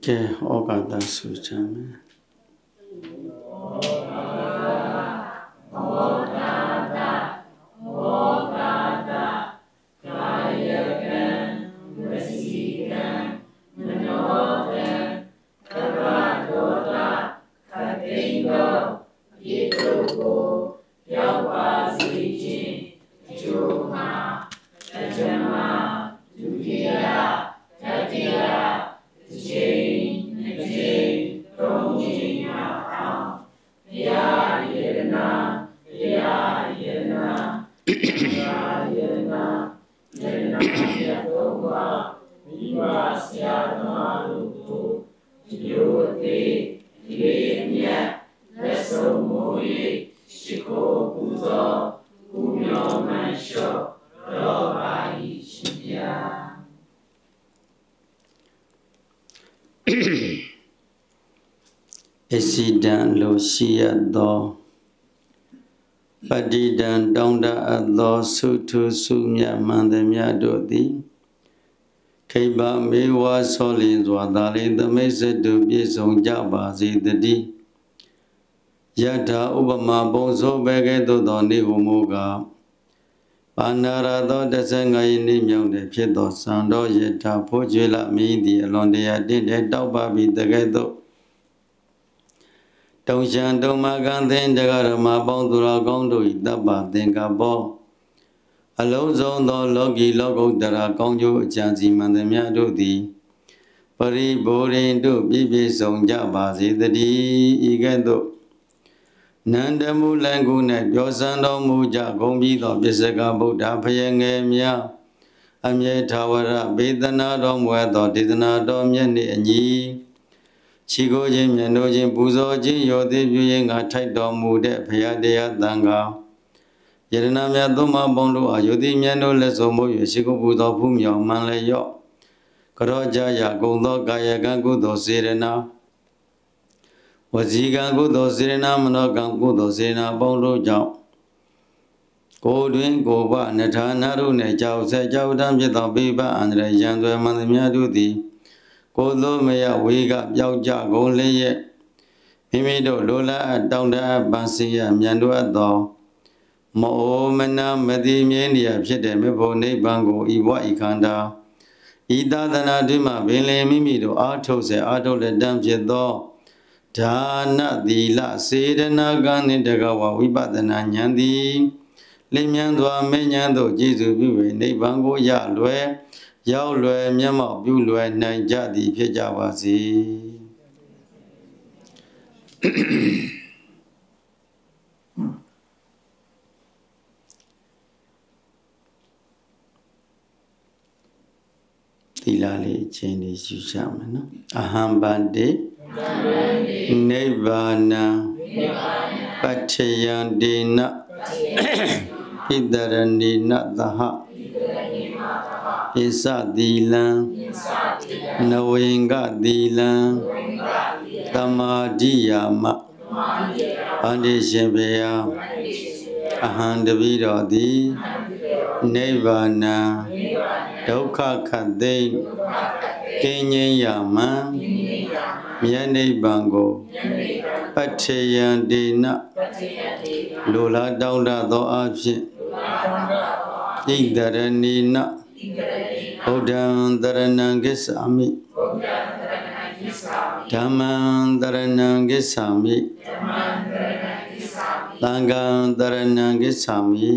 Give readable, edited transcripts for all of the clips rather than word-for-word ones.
ကဲဩကာသဆုချမ်းမယ်အစီဒံလိုရှိရသောပတိဒံတောင်းတအပ်သောသုထုစုမြတ်မှန်သမျှတို့သည်ခိဗ္ဗမေဝဆောလင်စွာသာလေသမိတ်စတုပြည့်စုံကြပါစေတည်းယထာဥပမာပုံစိုးပဲကဲ့သို့သောနေဟုမူကားပါဏာရသော15ရက်နေ့မြောက်တဲ့ဖြစ်သောစံတော်ယထာဖိုးကျွေးလမင်းသည်အလွန်တရာတင့်တဲ့တောက်ပါပြီးတကဲ့သို့တုံရှံတုံမကံသင်္တဂရမပေါင်းသူတော်ကောင်းတို့၏တပ္ပသင်္ကပ္ပောအလုံးစုံသောလောကီလောကုတ္တရာကောင်းကျိုးအကြံစီမှန်သမျှတို့သည်ပရိဘိုရင်တို့ပြည့်ပြည့်စုံကြပါစေတည်းဤကဲ့သို့နန္ဒမူလံကု၌ပြောစံတော်မူကြကုန်ပြီးသောပစ္စကဗုဒ္ဓဖယငယ်များအမြဲထာဝရဘေဒနာတော်မူသောဒေသနာတော်မြတ်နှင့်အညီချီကိုခြင်းမြတ်နိုးခြင်းပူဇော်ခြင်းရောသေးပြုခြင်းကထိုက်တော်မူတဲ့ဘုရားတရားသံဃာယရဏမြတ်သုံးပါးပေါင်းတို့အားယုတိမြတ်နိုးလက်စုံမို့၍ရှိခိုးပူဇော်ဖူးမြော်မှန်လျော့ကရောကြရကုံသောကာယကံကုသိုလ်စေရနာဝစီကံကုသိုလ်စေရနာမနောကံကုသိုလ်စေရနာပေါင်းတို့ကြောင့်ကိုယ်တွင်ကိုယ်ပနထာနာတို့နှင့်ကြောက်ဆက်ကြောက်တမ်းဖြစ်သောပိပအန္တရာယ်ရန်သွဲမှန်သမျှတို့သည်ကိုယ်သောမယဝေကပြောက်ကြကုန်လျက်မိမိတို့လိုလားအပ်တောင်းတပန်းစီရမြန်တို့အပ်သောမောမနာမတိမြင်းရာဖြစ်တဲ့မေဖို့နိဗ္ဗာန်ကိုဤဘဝဤခန္ဓာဤသာသနာတွင်မှပင်လင်မိမိတို့အာထုတ်စေအာထုတ်လက်တန်းဖြစ်သောဒါနသီလစေရနာကံနှင့်တကဝဝိပဿနာဉာဏ်သည်လင်းမြန်စွာမဉ္ဇဉ်သို့ကျေစုပြု၍နိဗ္ဗာန်ကိုရလွယ်ရောက်လွယ်မျက်မှောက်ပြုလွယ်နိုင်ကြသည်ဖြစ်ကြပါစေသီလလေးအချင်းလေးယူကြမယ်နော်အဟံဗန္တိနိဗ္ဗာနံပတ္ထယံဒေနဣတရဏိနသဟဣသသီလံနဝေင္ကသီလံသမာဓိယာမဗန္တိရှင်ဘုရားအဟံတပိတော်သည်နိဗ္ဗာနံဒုက္ခခတ်သိမ်းကင်းငြိမ်းရာမံမြတ်နိဗ္ဗာန်ကိုပတ္ထယံဒေနလိုလားတောင်းတသောအဖြစ်ဣတရဏိနဗုဒ္ဓံတရဏံဂစ္ဆာမိဓမ္မံတရဏံဂစ္ဆာမိသံဃံတရဏံဂစ္ဆာမိ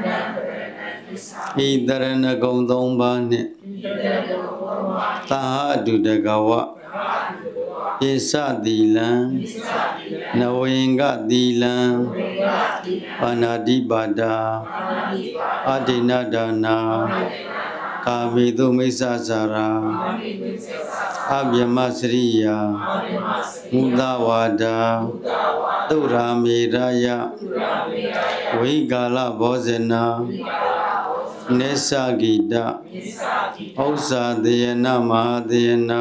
ဤတရဏဂုံသုံးပါးနှင့်သာဟတုတကဝဣသသီလံနဝေင္ကသီလံပါဏာတိပါဒာအဒိနဒါနာကာမေတုမိစ္ဆာစာရာအဗျမစရိယာမုဒဝါဒာသုရာမေရယဝိကာလဘောဇနာနေသဂိတဥစ္စာတေယနမဟာတေယန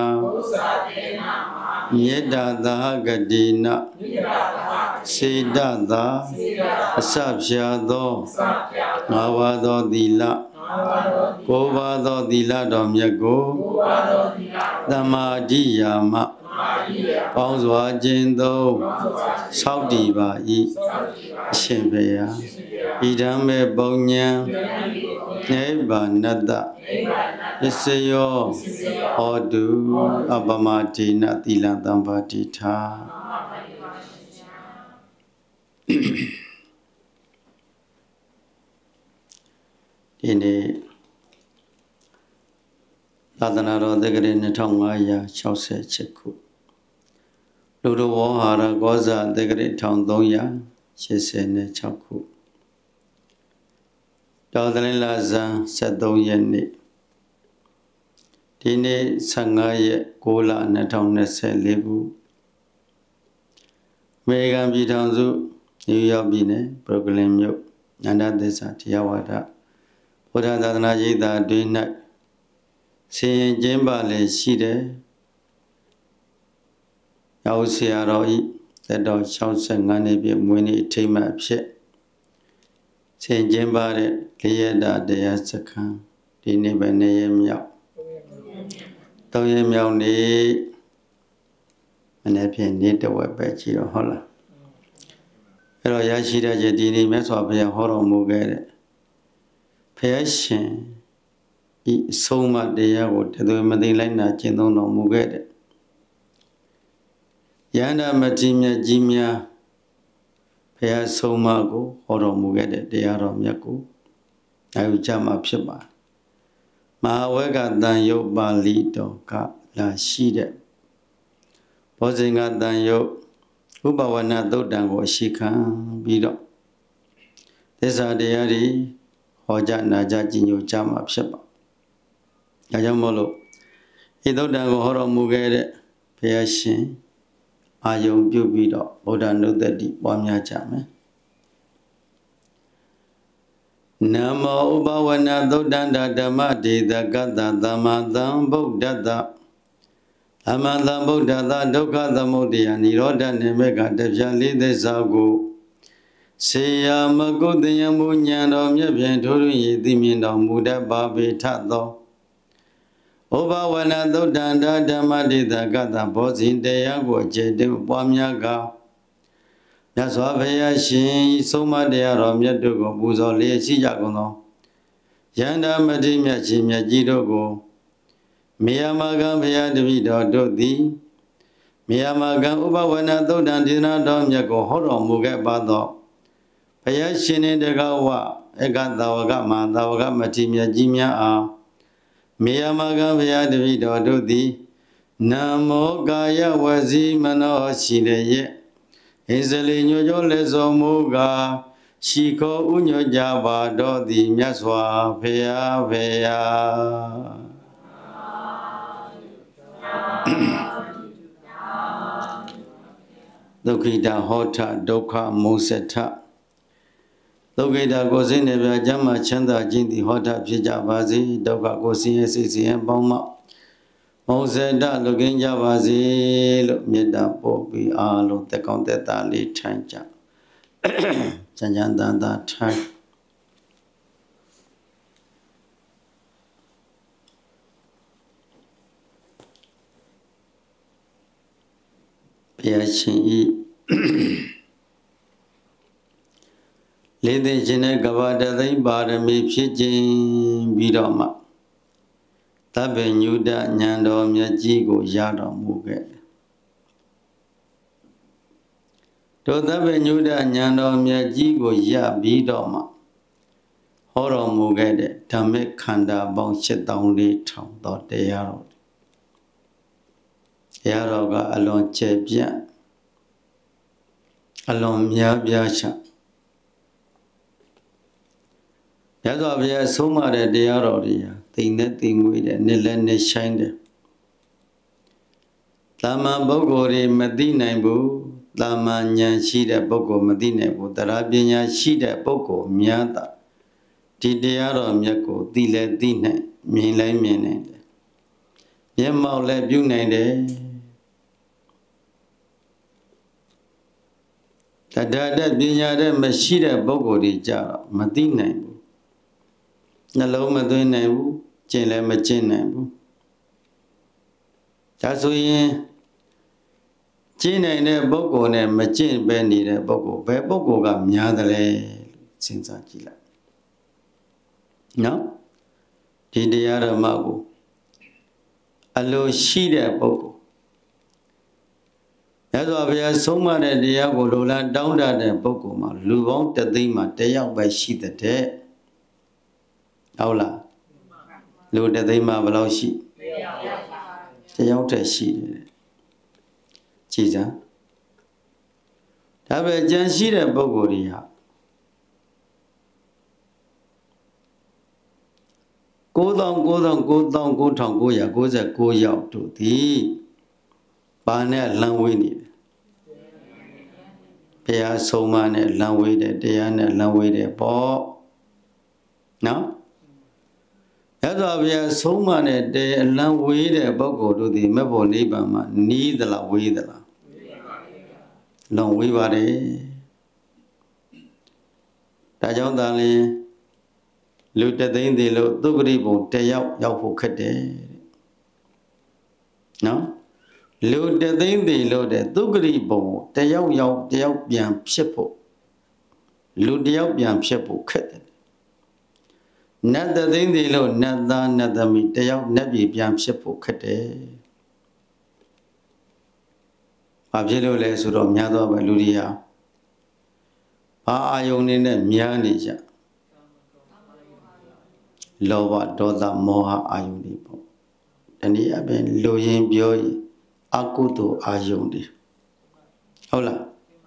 မေတ္တာသာဂတိနစေတသာအစဖြာသောငါးပါးသောသီလကိုးပါးသောသီလတော်မြတ်ကိုသမာဓိယာမပေါင်းစွာခြင်းသုံးဆောက်တည်ပါ၏အရှင်ဘုရားဣဒံမေပုံညံနိဗ္ဗာနတပစ္စယောဟောတုအပမဒေနသီလသံပါတိထာဒီနေ့သာသနာတော်တက္ကရာ2566ခုလူတော်ဝဟာရကောဇာတက္ကရာ1386ခုတော်သလင်းလာဇန်73ရက်နေ့ဒီနေ့15ရက်6လ2024ခုအမေရိကန်ပြည်ထောင်စုနယူးယောက်ပြည်နယ်ဘရုကလင်မြို့နန္ဒသစ္စာတရားဝါဒဘုရားသာသနာ့ရေးသာတွင်၌ဆင်ရင်ကျင်းပလည်းရှိတယ်။ရောက်ဆရာတော်ဤသက်တော်65နှစ်ပြည့်မွေးနေ့အထိမ်းအမှတ်အဖြစ်ဆင်ကျင်းပတဲ့၄ရက်တာတရားစခန်းဒီနေ့ပဲ2ရက်မြောက်3ရက်မြောက်နေ့မနေ့ဖြင့်နေ့တဝက်ပဲကြည့်တော့ဟုတ်လားအဲ့တော့ရရှိတဲ့ချက်ဒီနေ့မြတ်စွာဘုရားဟောတော်မူခဲ့တဲ့ဘုရားရှင်ဤအဆုံးမတရားကိုတသွေမသိလိုက်နာကျင့်သုံးတော်မူခဲ့တဲ့ယန္တာမတိမြတ်ကြီးများဘုရားဆုံးမကိုဟောတော်မူခဲ့တဲ့တရားတော်မြတ်ကိုနိုင်ယူကြမှာဖြစ်ပါမဟာဝေကတန်ယုတ်ပါဠိတော်ကလာရှိတဲ့ဘောဇင်ကတန်ယုတ်ဥပဝနသုတ်တံကိုအရှိခံပြီးတော့သစ္စာတရားတွေဟောကြားနာကြားကြည်ညိုကြမှာဖြစ်ပါဒါကြောင့်မို့လို့ဤသုတ်တံကိုဟောတော်မူခဲ့တဲ့ဘုရားရှင်အာယုံပြုပြီးတော့ဗုဒ္ဓနုတ္တိပွားများကြမယ်နမောဥပဝနသုတ်တန္တဓမ္မဒေသကတ္တသမ္မာသမ္ဗုဒ္ဓတ္တသမ္မာသမ္ဗုဒ္ဓတ္တဒုက္ခသမုဒယနိရောဓနိမေကတပြလေးသစ္စာကိုစေယမကုတ္တယမူဉဏ်တော်မြတ်ဖြင့်ထိုးထွင်းရည်သိမြင်တော်မူတတ်ပါပေထသောဥပဝနသုတ်တန္တဓမ္မဒေသကတ္တဘောဇင်တရားကိုအကျင့်တူပွားများကမြတ်စွာဘုရားရှင်ဤဆုံးမတရားတော်မြတ်တို့ကိုပူဇော်လျက်ရှိကြကုန်သောယန္တာမတိမြတ်ရှင်မြတ်ကြီးတို့ကိုမေယမကံဘုရားတပည့်တော်တို့သည်မေယမကံဥပဝနသုတ်တံဒေသနာတော်မြတ်ကိုဟောတော်မူခဲ့ပါသောဘုရားရှင်နှင့်တကားဝဧကသဝကမသဝကမတိမြတ်ကြီးများအားမေယမကံဘုရားတပည့်တော်တို့သည်နမောကာယဝစီမနောရှိလျက်ဣဇလိညွညွလက်စောမူကားရှိခေါ်ဥညွကြပါတော်သည်မြတ်စွာဘုရားဘုရားဒုက္ခိတဟောထဒုက္ခမုစထဒုက္ခိတကိုယ်စိနေပြကျမ်းမှာချမ်းသာခြင်းသည်ဟောထဖြစ်ကြပါစေဒုက္ခကိုယ်စိရဲ့စိတ်စီရင်ပေါင်းမှမုစထလွတ်ကင်းကြပါစေလို့မေတ္တာပို့ပြီးအားလုံးတက်ကောင်းတက်တာလေးထိုင်ကြချမ်းချမ်းသာသာထိုင်ဘုရားရှင်ဤလေးသိခြင်းနဲ့ကဘာတသိမ့်ပါရမီဖြစ်ခြင်းပြီးတော့မှသဗ္ဗညုတဉာဏ်တော်မြတ်ကြီးကိုရတော်မူခဲ့တယ်တို့သဗ္ဗညုတဉာဏ်တော်မြတ်ကြီးကိုရပြီးတော့မှဟောတော်မူခဲ့တဲ့ဓမ္မခန္ဓာပေါင်း7400သောတရားတော်တရားတော်ကအလွန်ကျယ်ပြန့်အလွန်များပြားချမြတ်စွာဘုရားဆုံးမတဲ့တရားတော်တွေဟာသိနဲ့သိငွေတဲ့နှစ်လက်နဲ့ရှိုင်းတယ်တာမန်ပုဂ္ဂိုလ်တွေမသိနိုင်ဘူးတာမန်ဉာဏ်ရှိတဲ့ပုဂ္ဂိုလ်မသိနိုင်ဘူးတရားပညာရှိတဲ့ပုဂ္ဂိုလ်များတာဒီတရားတော်မြတ်ကိုသိလဲသိနိုင်မြင်လဲမြင်နိုင်တယ်မျက်မှောက်လဲပြုနိုင်တယ်တရားတဲ့ပညာတဲ့မရှိတဲ့ပုဂ္ဂိုလ်တွေကြတော့မသိနိုင်ဘူးနှလုံးမသွင်းနိုင်ဘူးကျင့်လည်းမကျင့်နိုင်ဘူးဒါဆိုရင်ကျင့်နိုင်တဲ့ပုဂ္ဂိုလ်နဲ့မကျင့်ပဲနေတဲ့ပုဂ္ဂိုလ်ဘယ်ပုဂ္ဂိုလ်ကများတယ်လဲစဉ်းစားကြည့်လိုက်နော်ဒီတရားဓမ္မကိုအလိုရှိတဲ့ပုဂ္ဂိုလ်မြတ်စွာဘုရားဆုံးမတဲ့တရားကိုလိုလားတောင်းတတဲ့ပုဂ္ဂိုလ်မှာလူပေါင်းတစ်သိန်းမှာတစ်ယောက်ပဲရှိတဲ့ဟုတ်လားလူတစ်သိန်းမှာဘယ်လောက်ရှိတစ်ယောက်တည်းရှိတယ်ကြည်စမ်းဒါပဲကြံရှိတဲ့ပုဂ္ဂိုလ်တွေဟာ9,999,999ယောက်တို့သည်ဘာနဲ့လမ်းဝေးနေတယ်ဘုရားဆုံးမနဲ့လမ်းဝေးတယ်တရားနဲ့လမ်းဝေးတယ်ပေါ့နော်ရသော်ဘုရားဆုံးမနဲ့တရားလမ်းဝေးတဲ့ပုဂ္ဂိုလ်တို့သည်မဖို့နိဗ္ဗာန်မှာနီးသလားဝေးသလားလုံးဝေးပါတယ်ဒါကြောင့်သာလျှင်လူတသိန်းသေးလို့သုခရိဘုံတစ်ယောက်ရောက်ဖို့ခက်တယ်နော်လူတသိန်းသေးလို့တဲ့သုခရိဘုံတစ်ယောက်ပြန်ဖြစ်ဖို့လူတစ်ယောက်ပြန်ဖြစ်ဖို့ခက်တယ်နတ်တသိန်းသေးလို့နတ်သားနတ်သမီးတစ်ယောက်နတ်ပြည်ပြန်ဖြစ်ဖို့ခက်တယ်ဘာဖြစ်လို့လဲဆိုတော့များသောပဲလူတွေဟာဘာအာယုန်နေနဲ့များနေကြလောဘဒေါသမောဟအာယုန်တွေပေါ့ဒီနေ့အပြင်လူရင်းပြောရင်အကုသိုလ်အာယုန်တွေဟုတ်လား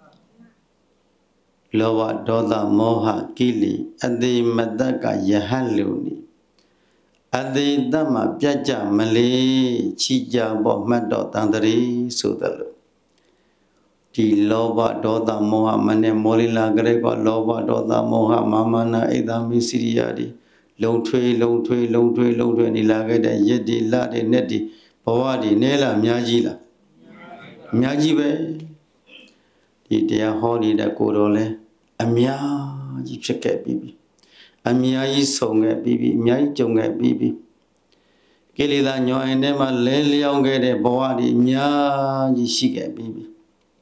လောဘဒေါသမောဟကိလေအသေးမတတ်ကယဟန်လူနေအသေးတတ်မှပြတ်ကြမလေးချီကြပေါ်မှတ်တော်တန်တရီဆိုတယ်လို့ဒီလောဘဒေါသမောဟမနဲ့မောလိလာကြဲကလောဘဒေါသမောဟမာမနာဣဒာမိစိရိယာဒီလုံထွေးနေလာခဲ့တဲ့ရစ်ဒီလတွေနဲ့ဒီဘဝဒီနဲလာအများကြီးလားအများကြီးပဲဒီတရားဟောနေတဲ့ကိုတော်လဲအများကြီးဖြစ်ခဲ့ပြီးပြီအများကြီးဆုံခဲ့ပြီးပြီအများကြီးကြုံခဲ့ပြီးပြီကိလေသာညှော်ရင်ထဲမှာလဲလျောင်းခဲ့တဲ့ဘဝဒီအများကြီးရှိခဲ့ပြီးပြီ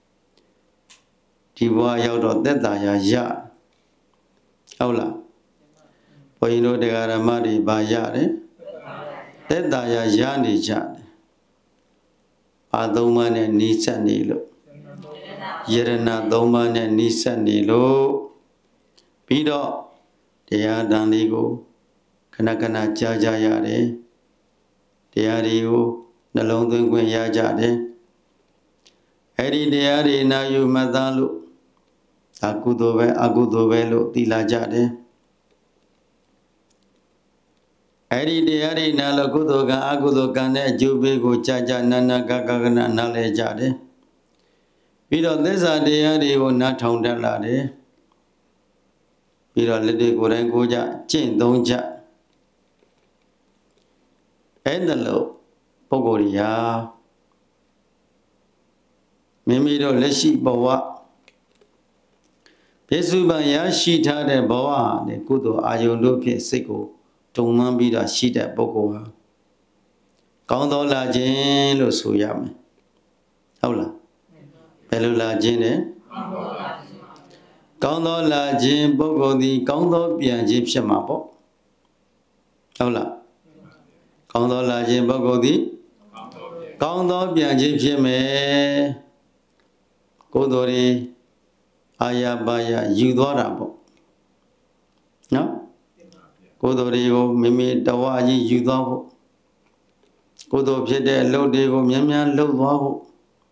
ဒီဘဝရောက်တော့သက်သာရာရဟုတ်လားဘုန်းကြီးတို့တရားဓမ္မတွေဗာရတယ်သက်သာရာရနေကြတယ်အာသုံးပါးနဲ့နိစ္စနေလို့ယရဏသုံးပါးနဲ့နိစ္စနေလို့ပြီးတော့တရားဓာန်လေးကိုခဏခဏကြားကြရတယ်တရားတွေကိုနှလုံးသွင်းခွင့်ရကြတယ်အဲ့ဒီတရားတွေနာယူမှတ်သားလို့အကုသိုလ်ပဲအကုသိုလ်ပဲလို့သိလာကြတယ်အဲ့ဒီတရားတွေနာလို့ကုသိုလ်ကံအကုသိုလ်ကံနဲ့အကျိုးပေးကိုကြာနာနာကကနာနားလဲကြတယ်ပြီးတော့သစ္စာတရားတွေကိုနားထောင်တတ်လာတယ်ပြီးတော့လက်တွေကိုယ်တိုင်ကိုကြကျင့်သုံးကြအဲ့ဒါလို့ပုဂ္ဂိုလ်ရာမိမိတို့လက်ရှိဘဝပြစ္ဆုတ်ပံရရှိထားတဲ့ဘဝနဲ့ကုသိုလ်အာယုန်တို့ဖြင့်စိတ်ကိုတုံမှန်းပြီးတော့ရှိတဲ့ပုဂ္ဂိုလ်ဟာကောင်းသောလာခြင်းလို့ဆိုရမယ်ဟုတ်လားဘယ်လိုလာခြင်းလဲကောင်းသောလာခြင်းပုဂ္ဂိုလ်သည်ကောင်းသောပြန်ခြင်းဖြစ်မှာပေါ့ဟုတ်လားကောင်းသောလာခြင်းပုဂ္ဂိုလ်သည်ကောင်းသောပြန်ခြင်းဖြစ်မယ်ကိုယ်တော်ဒီအာရပါယယူသွားတာပေါ့နော်ကိုယ်တော်တွေကိုမိမိတဝါကြီးယူသွားဖို့ကိုယ်တော်ဖြစ်တဲ့အလုပ်တွေကိုများများလုပ်သွားဖို့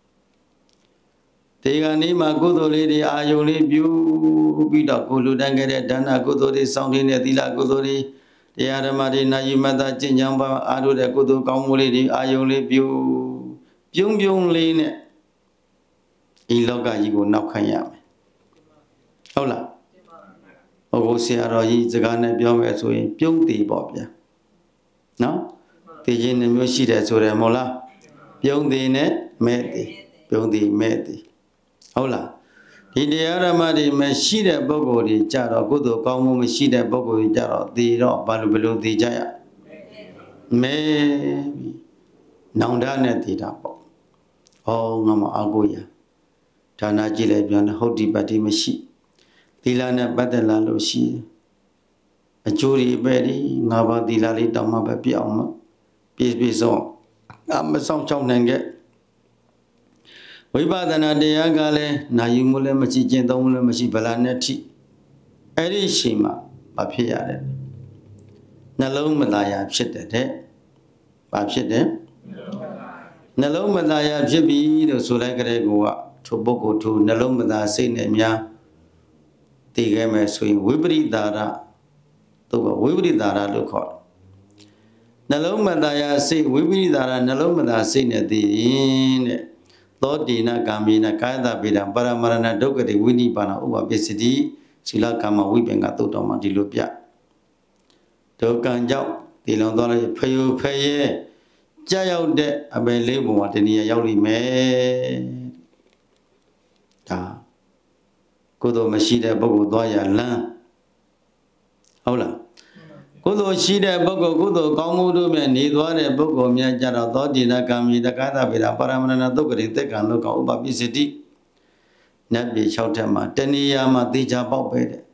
ဒီကနေ့မှာကုသိုလ်လေးတွေအာယုန်လေးပြုပြီးတော့ကိုလူတန်းခဲ့တဲ့ဒါနကုသိုလ်တွေစောင့်နေတဲ့သီလကုသိုလ်တွေတရားဓမ္မတွေနာယူမှတ်သားကျင့်ကြံပါအားထုတ်တဲ့ကုသိုလ်ကောင်းမှုလေးတွေအာယုန်လေးပြုံလေးနဲ့ဒီလောကကြီးကိုနောက်ခံရမယ်ဟုတ်လားဘုရားဆရာတော်ကြီးစကားနဲ့ပြောမယ်ဆိုရင်ပြုံးတည်ပေါ့ဗျာနော်တည်ခြင်းနှမျိုးရှိတယ်ဆိုတယ်မဟုတ်လားပြုံးတည်နဲ့မဲ့တည်ပြုံးတည်မဲ့တည်ဟုတ်လားဒီဒီတရားဓမ္မတွေမရှိတဲ့ပုဂ္ဂိုလ်တွေကြတော့ကုသိုလ်ကောင်းမှုမရှိတဲ့ပုဂ္ဂိုလ်တွေကြတော့သေတော့ဘယ်လိုသေကြရမဲပြီနောင်တနဲ့သေတာပေါ့ဟောငါမအားကိုရဒါနာကြည့်လိုက်ပြန်ဟုတ်ဒီပတ်တိမရှိသီလနဲ့ပတ်သက်လာလို့ရှိအကျိုးတွေပဲဒီငါဘာသီလလေးတောင်းမှပဲပြအောင်မပြည့်စုံမဆောင်ချောင်းနိုင်ခဲ့ဝိပဿနာတရားကလည်းနာယူမှုလည်းမရှိကျင့်သုံးမှုလည်းမရှိဗလာနဲ့ထိအဲ့ဒီရှိမှဘာဖြစ်ရတယ်နှလုံးမသားရာဖြစ်တဲ့ဘာဖြစ်တယ်နှလုံးမသားရာဖြစ်ပြီလို့ဆိုလိုက်ကြတဲ့ကောထိုပုဂ္ဂိုလ်ထိုနှလုံးမသားစိတ်နဲ့များတည်ခဲ့မယ်ဆိုရင်ဝိပရိဒါရသူကဝိပရိဒါရလို့ခေါ်တယ်နှလုံးမသားရာစိတ်ဝိပရိဒါရနှလုံးမသားစိတ်နဲ့တည်ရင်တဲ့သောတိနာကာမိနာကာယတပိဒံပရမရဏဒုက္ခတိဝိနိဗ္ဗာန်ဥပပစ္စတိသီလကာမဝိပင်္ဂသုတ်တော်မှာဒီလိုပြဒုက္ကံကြောင့်ဒီလုံသွားလိုက်ဖယုဖရဲကြာရောက်တဲ့အပယ်လေးပုံမှာတနည်းရောက်လိမ့်မယ်ဒါကုသိုလ်မရှိတဲ့ပုဂ္ဂိုလ်သွားရလမ်းဟုတ်လားကုသိုလ်ရှိတဲ့ပုဂ္ဂိုလ်ကုသိုလ်ကောင်းမှုတို့မြတ်နေသွားတဲ့ပုဂ္ဂိုလ်များကြတော့သောတိနာကာမိတက္ကသဗေဒပရမဏနာသုတ်ကတိတက္ကံလောကဥပပိစတိနတ်ပြည်6ထက်မှာတဏှာမှာသေချာပေါက်ပဲတဲ့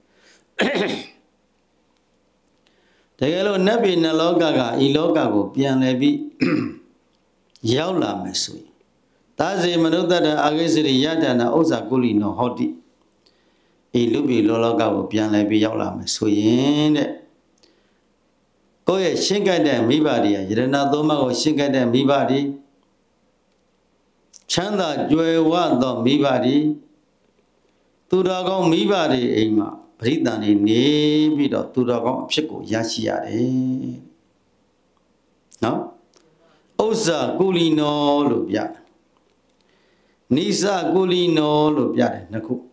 တကယ်လို့နတ်ပြည်နလောကကဤလောကကိုပြန်လဲပြီးရောက်လာမယ်ဆိုရင်သာဇေမနုဿတအာဂိစရိယတနာဥစ္စာကုလိနောဟောတိဤလူပြည်လောကကိုပြန်လဲပြီးရောက်လာမယ်ဆိုရင်တဲ့ကိုယ့်ရဲ့ရှင်းကပ်တဲ့မိဘတွေရတနာသုံးပါးကိုရှင်းကပ်တဲ့မိဘတွေချမ်းသာကြွယ်ဝသောမိဘတွေသူတော်ကောင်းမိဘတွေအိမ်မှာပရိသတ်နေနေပြီးတော့သူတော်ကောင်းအဖြစ်ကိုရရှိရတယ်နော်ဥစ္စာကုလီနောလို့ပြတယ်နိစ္စကုလီနောလို့ပြတယ်နှစ်ခု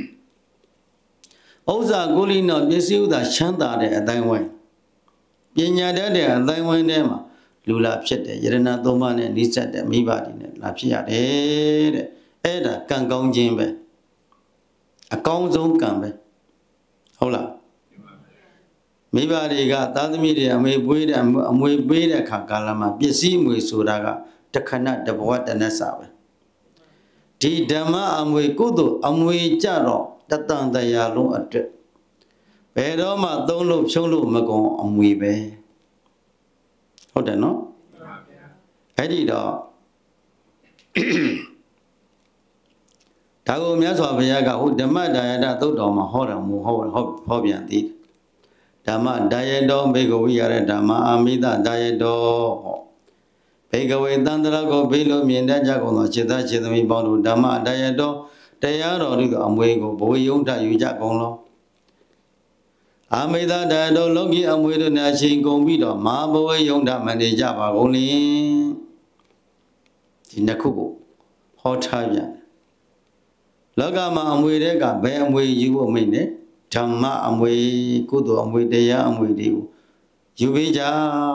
ဥစ္စာကုလီနောပစ္စည်းဥစ္စာချမ်းသာတဲ့အတိုင်းဝိုင်းပညာတတ်တဲ့အတိုင်းဝိုင်းထဲမှာလူလာဖြစ်တယ်ယရဏသုံးပါးနဲ့နိစ္စတဲ့မိဘတွေနဲ့လာဖြစ်ရတယ်တဲ့အဲ့ဒါကံကောင်းခြင်းပဲအကောင်းဆုံးကံပဲဟုတ်လားမိဘတွေကသားသမီးတွေအမွေပေးတဲ့အခါကာလမှာပစ္စည်းအမွေဆိုတာကတခဏတဘဝတနတ်စာပဲဒီဓမ္မအမွေကုသိုလ်အမွေကြတော့တတန်တရားလုံးအတွက်ဘယ်တော့မှသုံးလို့ဖြုံးလို့မကုန်အမွေပဲဟုတ်တယ်နော်အဲ့ဒီတော့ဒါကိုမြတ်စွာဘုရားကဟိုဓမ္မဒါယတသုတ်တော်မှာဟောတော်မူဟောပြန်သည်ဓမ္မဒါယတောဘေကဝိရတဲ့ဓမ္မအာမိတဒါယတောဟောဘေကဝေတန်တရကိုဘေးလိုမြင်တတ်ကြကုန်သောစေတစေသမီးပေါင်းတို့ဓမ္မဒါယတောတရားတော်တို့အမွေကိုဘဝယုံထယူကြကုန်လောအာမိတဒါယတောလောကီအမွေတို့နဲ့အချိန်ကုန်ပြီးတော့မဟာဘဝယုံထမနေကြပါကုန်လေဒီနှစ်ခုကိုဟောထားပြန်လောကမှာအမွေတဲ့ကဘယ်အမွေယူဖို့မိတ်နဲ့ဓမ္မအမွေကုသိုလ်အမွေတရားအမွေတွေကိုယူပေးကြ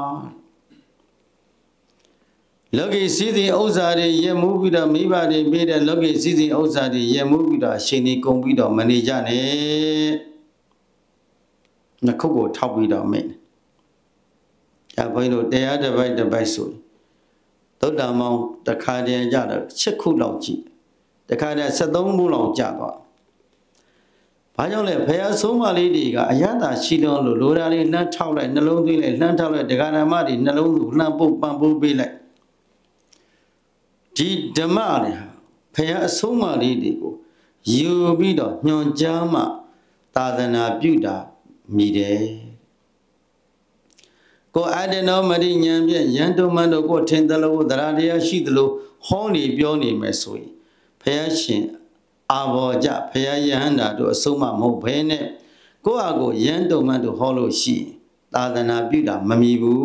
လောကီစည်းစိမ်ဥစ္စာတွေရမှုပြီးတော့မိဘတွေပေးတဲ့လောကီစည်းစိမ်ဥစ္စာတွေရမှုပြီးတော့အရှင်ကြီးကုန်ပြီးတော့မနေကြနဲ့နှစ်ခုကိုထောက်ပြီးတော့မိတ်။ဒါဘုန်းကြီးတို့တရားတစ်ပိုက်တစ်ပိုက်ဆိုသုတ္တမောင်တစ်ခါတည်းကြတော့7ခုလောက်ကြည့်တခါတည်း73ခုလောက်ကြာသွား။ဘာကြောင့်လဲဘုရားဆုံးမလေးတွေကအယတာရှိလုံးလို့လိုရာလေးလှမ်းထောက်လိုက်နှလုံးသွင်းလိုက်လှမ်းထောက်လိုက်ဒကာဓမ္မတွေနှလုံးသွင်းလှမ်းပုတ်ပန်ပိုးပေးလိုက်ဒီဓမ္မတွေဟာဘုရားအဆုံးမလေးတွေကိုယူပြီးတော့ညွန်ကြားမှသာသနာပြုတာမြည်တယ်ကိုအတ္တနောမရိညာဖြင့်ယံတုမန်တို့ကိုထင်သလိုသရတရားရှိသလိုဟောနေပြောနေမယ်ဆိုရင်ဘုရားရှင်အာဘောကြဘုရားယဟန္တာတို့အဆုံးမမဟုတ်ဘဲနဲ့ကိုယ့်အကိုယံတုမန်တို့ဟောလို့ရှိရင်သာသနာပြုတာမမြည်ဘူး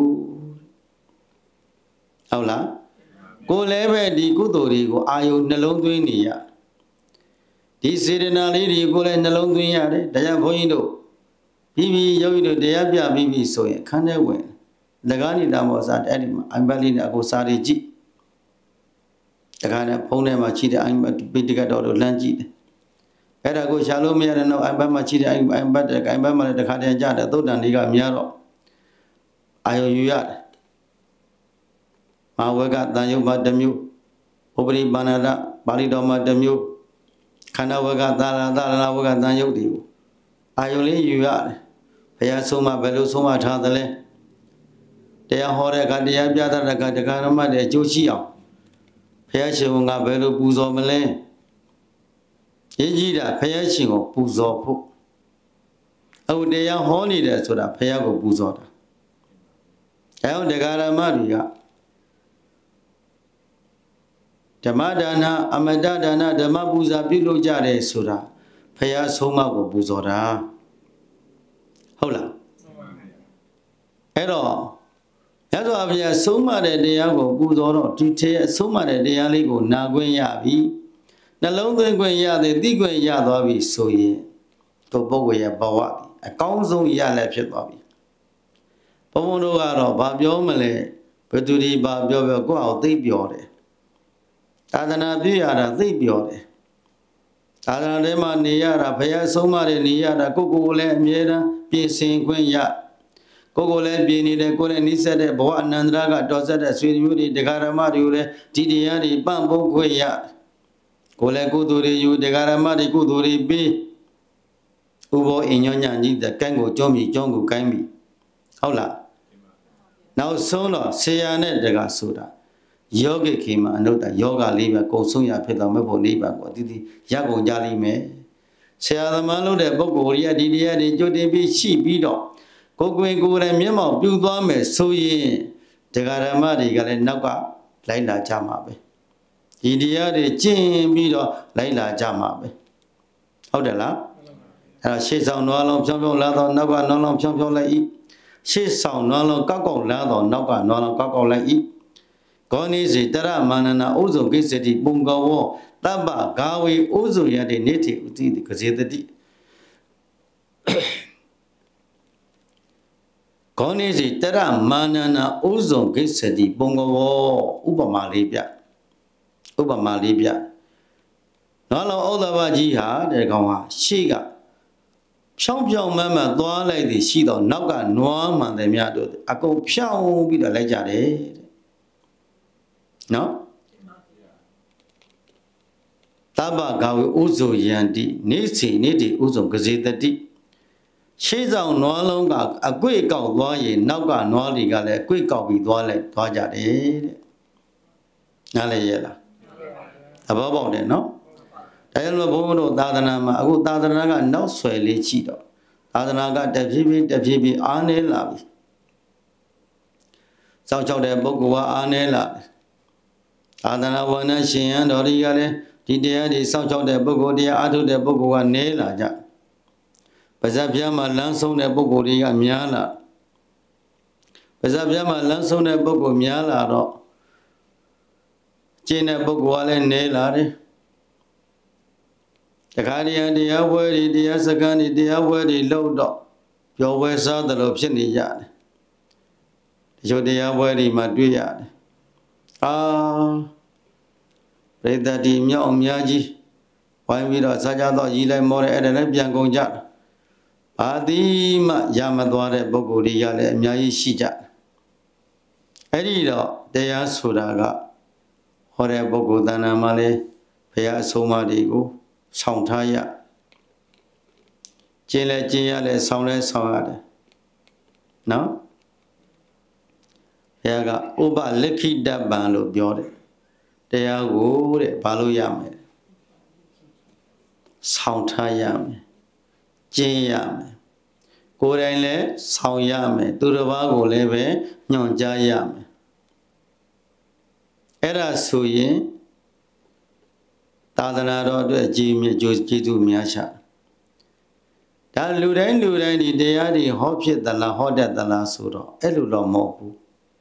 ဟုတ်လားကိုလည်းပဲဒီကုသိုလ်တွေကိုအာယုနှလုံးသွင်းနေရဒီစေတနာလေးတွေကိုလည်းနှလုံးသွင်းရတယ်ဒါကြောင့်ဘုန်းကြီးတို့ပြီးယောဂီတို့တရားပြပြီးဆိုရင်ခန်းထဲဝင်လကားနေတာမောစားအဲ့ဒီမှာအိမ်ပတ်လေးနဲ့အကိုစားတွေကြည့်တခါနဲ့ဖုန်းထဲမှာချိတဲ့အိမ်ပိတကတော်တို့လှမ်းကြည့်တယ်အဲ့ဒါကိုရှာလို့မရတဲ့နောက်အိမ်ဘက်မှာချိတဲ့အိမ်ဘက်မှာလည်းတစ်ခါတည်းကြတယ်သုတ်တန်လေးကများတော့အာယုယူရတယ်မဝကတန်ယုတ်မှာတစ်မျိုးဥပရိပါဏာတပါဠိတော်မှာတစ်မျိုးခန္ဓာဝကသာရဝကတန်ယုတ်တွေကိုအာယုလေးယူရတယ်ဘုရားဆုံးမဘယ်လိုဆုံးမထားသလဲတရားဟောတဲ့အခါတရားပြတဲ့အခါတရားဓမ္မတွေအကျိုးရှိအောင်ဘုရားရှင်ကဘယ်လိုပူဇော်မလဲရေးကြည့်တာဘုရားရှင်ကိုပူဇော်ဖို့အခုတရားဟောနေတယ်ဆိုတာဘုရားကိုပူဇော်တာအဲဟုတ်တရားဓမ္မတွေကဓမ္မဒါနအမတဒါနဓမ္မပူဇာပြုလုပ်ကြတယ်ဆိုတာဘုရားဆုံးမကိုပူဇော်တာဟုတ်လားအဲ့တော့ရသော်ဘုရားဆုံးမတဲ့တရားကိုပူဇော်တော့ဒီထဲဆုံးမတဲ့တရားလေးကိုနာခွင့်ရပြီနှလုံးသွင်းခွင့်ရတဲ့သိခွင့်ရသွားပြီဆိုရင်တို့ပုဂ္ဂိုလ်ရဲ့ဘဝအကောင်းဆုံးရလည်းဖြစ်သွားပြီဘုံဘုံတို့ကတော့ဘာပြောမလဲဘယ်သူဒီဘာပြောကိုယ့်အောင်သိပြောတယ်သာသနာပြုရတာသိပြောတယ်သာသနာထဲမှာနေရတာဘုရားဆုံးမတဲ့နေရတာကိုယ်လည်းအမြဲတမ်းပြင်ဆင်ခွင့်ရကိုလည်းပြင်နေတယ်ကိုလည်းနိစ္စတဲ့ဘဝအနန္တရာကတော်ဆက်တဲ့ဆွေမျိုးတွေတရားဓမ္မတွေကိုလည်းဒီတရားတွေပန့်ပုတ်ခွင့်ရကိုလည်းကုသိုလ်တွေယူတရားဓမ္မတွေကုသိုလ်တွေပေးဥဘောအညောညကြီးတဲ့ကံကိုကြောမိကြောကိုကိုင်းပြီဟုတ်လားနောက်ဆုံးတော့ဆရာနဲ့တရားဆိုတာယောဂိခေမှာအနုတ္တယောဂလေးပဲကုံဆုံးရဖြစ်တော်မဲ့ဖို့နိဗ္ဗာန်ကိုအတိအကျရကုန်ကြလိမ့်မယ်ဆရာသမားလို့တဲ့ပုဂ္ဂိုလ်ကြီးကဒီတရားတွေကြိုတင်ပြီးရှိပြီးတော့ကိုယ်ကိုယ်တိုင်မျက်မှောက်ပြုသွားမယ်ဆိုရင်တရားဓမ္မတွေကလည်းနောက်ကလိုက်လာကြမှာပဲဒီတရားတွေကျင့်ပြီးတော့လိုက်လာကြမှာပဲဟုတ်တယ်လားအဲ့တော့ရှေ့ဆောင်နွားလုံးဖြောင်းဖြောင်းလာတော့နောက်ကနွားလုံးဖြောင်းဖြောင်းလိုက်ဤရှေ့ဆောင်နွားလုံးကောက်ကောက်လာတော့နောက်ကနွားလုံးကောက်ကောက်လိုက်ဤကောနိစီတရမာနနာဥဇုကိစ္စတိပုံကောဝတပ္ပဂါဝေဥဇုယတိနေတိဥတိကစေတတိကောနိစီတရမာနနာဥဇုကိစ္စတိပုံကောဝဥပမာလေးပြနွားလုံးဩဒဘကြီးဟာတဲ့ကောင်ဟာရှေ့ကဖြောင်းဖြောင်းမှန်သွားလိုက်သည်ရှိတော့နောက်ကနွားမှန်တယ်များတို့အကုန်ဖြောင်းပြီးတော့လိုက်ကြတယ်တဲ့နော်တပ္ပဂါဝေဥဇုယန္တိနေစီနေတိဥဇုကစေတတိရှေးဆောင်နွားလုံးကအကွေ့ကောက်သွားရင်နောက်ကနွားတွေကလည်းအကွေ့ကောက်ပြီးသွားကြတယ်တဲ့နားလည်ရလားသဘောပေါက်တယ်နော်ဒါကြောင့်ဘုန်းဘုန်းတို့သာသနာမှာအခုသာသနာကနောက်ဆွယ်လေးရှိတော့သာသနာကတဖြည်းဖြည်းအားနည်းလာပြီစောင့်ချောက်တဲ့ပုဂ္ဂိုလ်ကအားနည်းလာတယ်သာသနာဝန္ဒရှင်ရန်တော်တွေကလည်းဒီတရားတွေစောင့်ချောက်တဲ့ပုဂ္ဂိုလ်တရားအားထုတ်တဲ့ပုဂ္ဂိုလ်ကနည်းလာကြပါဇက်ပြားမှာလမ်းဆုံးတဲ့ပုဂ္ဂိုလ်တွေကများလာပါဇက်ပြားမှာလမ်းဆုံးတဲ့ပုဂ္ဂိုလ်များလာတော့ကျင့်တဲ့ပုဂ္ဂိုလ်ကလည်းနည်းလာတယ်တခါတည်းတရားဝဲတွေတရားစခန်းတွေတရားဝဲတွေလောက်တော့ပျော်ဝဲစားတယ်လို့ဖြစ်နေရတယ်ဒီလိုတရားဝဲတွေမှာတွေ့ရတယ်ပရိသတ်ဒီမြောက်အများကြီးဝိုင်းပြီးတော့စားကြတော့ရီလိုက်မောတယ်အဲ့ဒါလည်းပြန်ကုန်ကြဘာတိမှရမသွားတဲ့ပုဂ္ဂိုလ်တွေကလည်းအများကြီးရှိကြအဲ့ဒီတော့တရားဆိုတာကဟောတဲ့ပုဂ္ဂိုလ်တဏ္ဍာမှာလည်းဘုရားအဆုံးအမတွေကိုဆောင်ထားရကျင့်လဲကျင့်ရလဲဆောင်လဲဆောင်ရတယ်နော်ဘုရားကဥပလက်ခိတပံလို့ပြောတယ်တရားကိုတဲ့ဘာလို့ရမလဲဆောင်ထားရမယ်ကျင့်ရမယ်ကိုယ်တိုင်လည်းဆောင်ရမယ်သူတစ်ပါးကိုလည်းပဲညွှန်ကြားရမယ်အဲ့ဒါဆိုရင်သာသနာတော်အတွက်အကြီးမြတ်ကျေးဇူးများရှာဒါလူတိုင်းဒီတရားတွေဟောဖြစ်သလားဟောတတ်သလားဆိုတော့အဲ့လိုတော့မဟုတ်ဘူး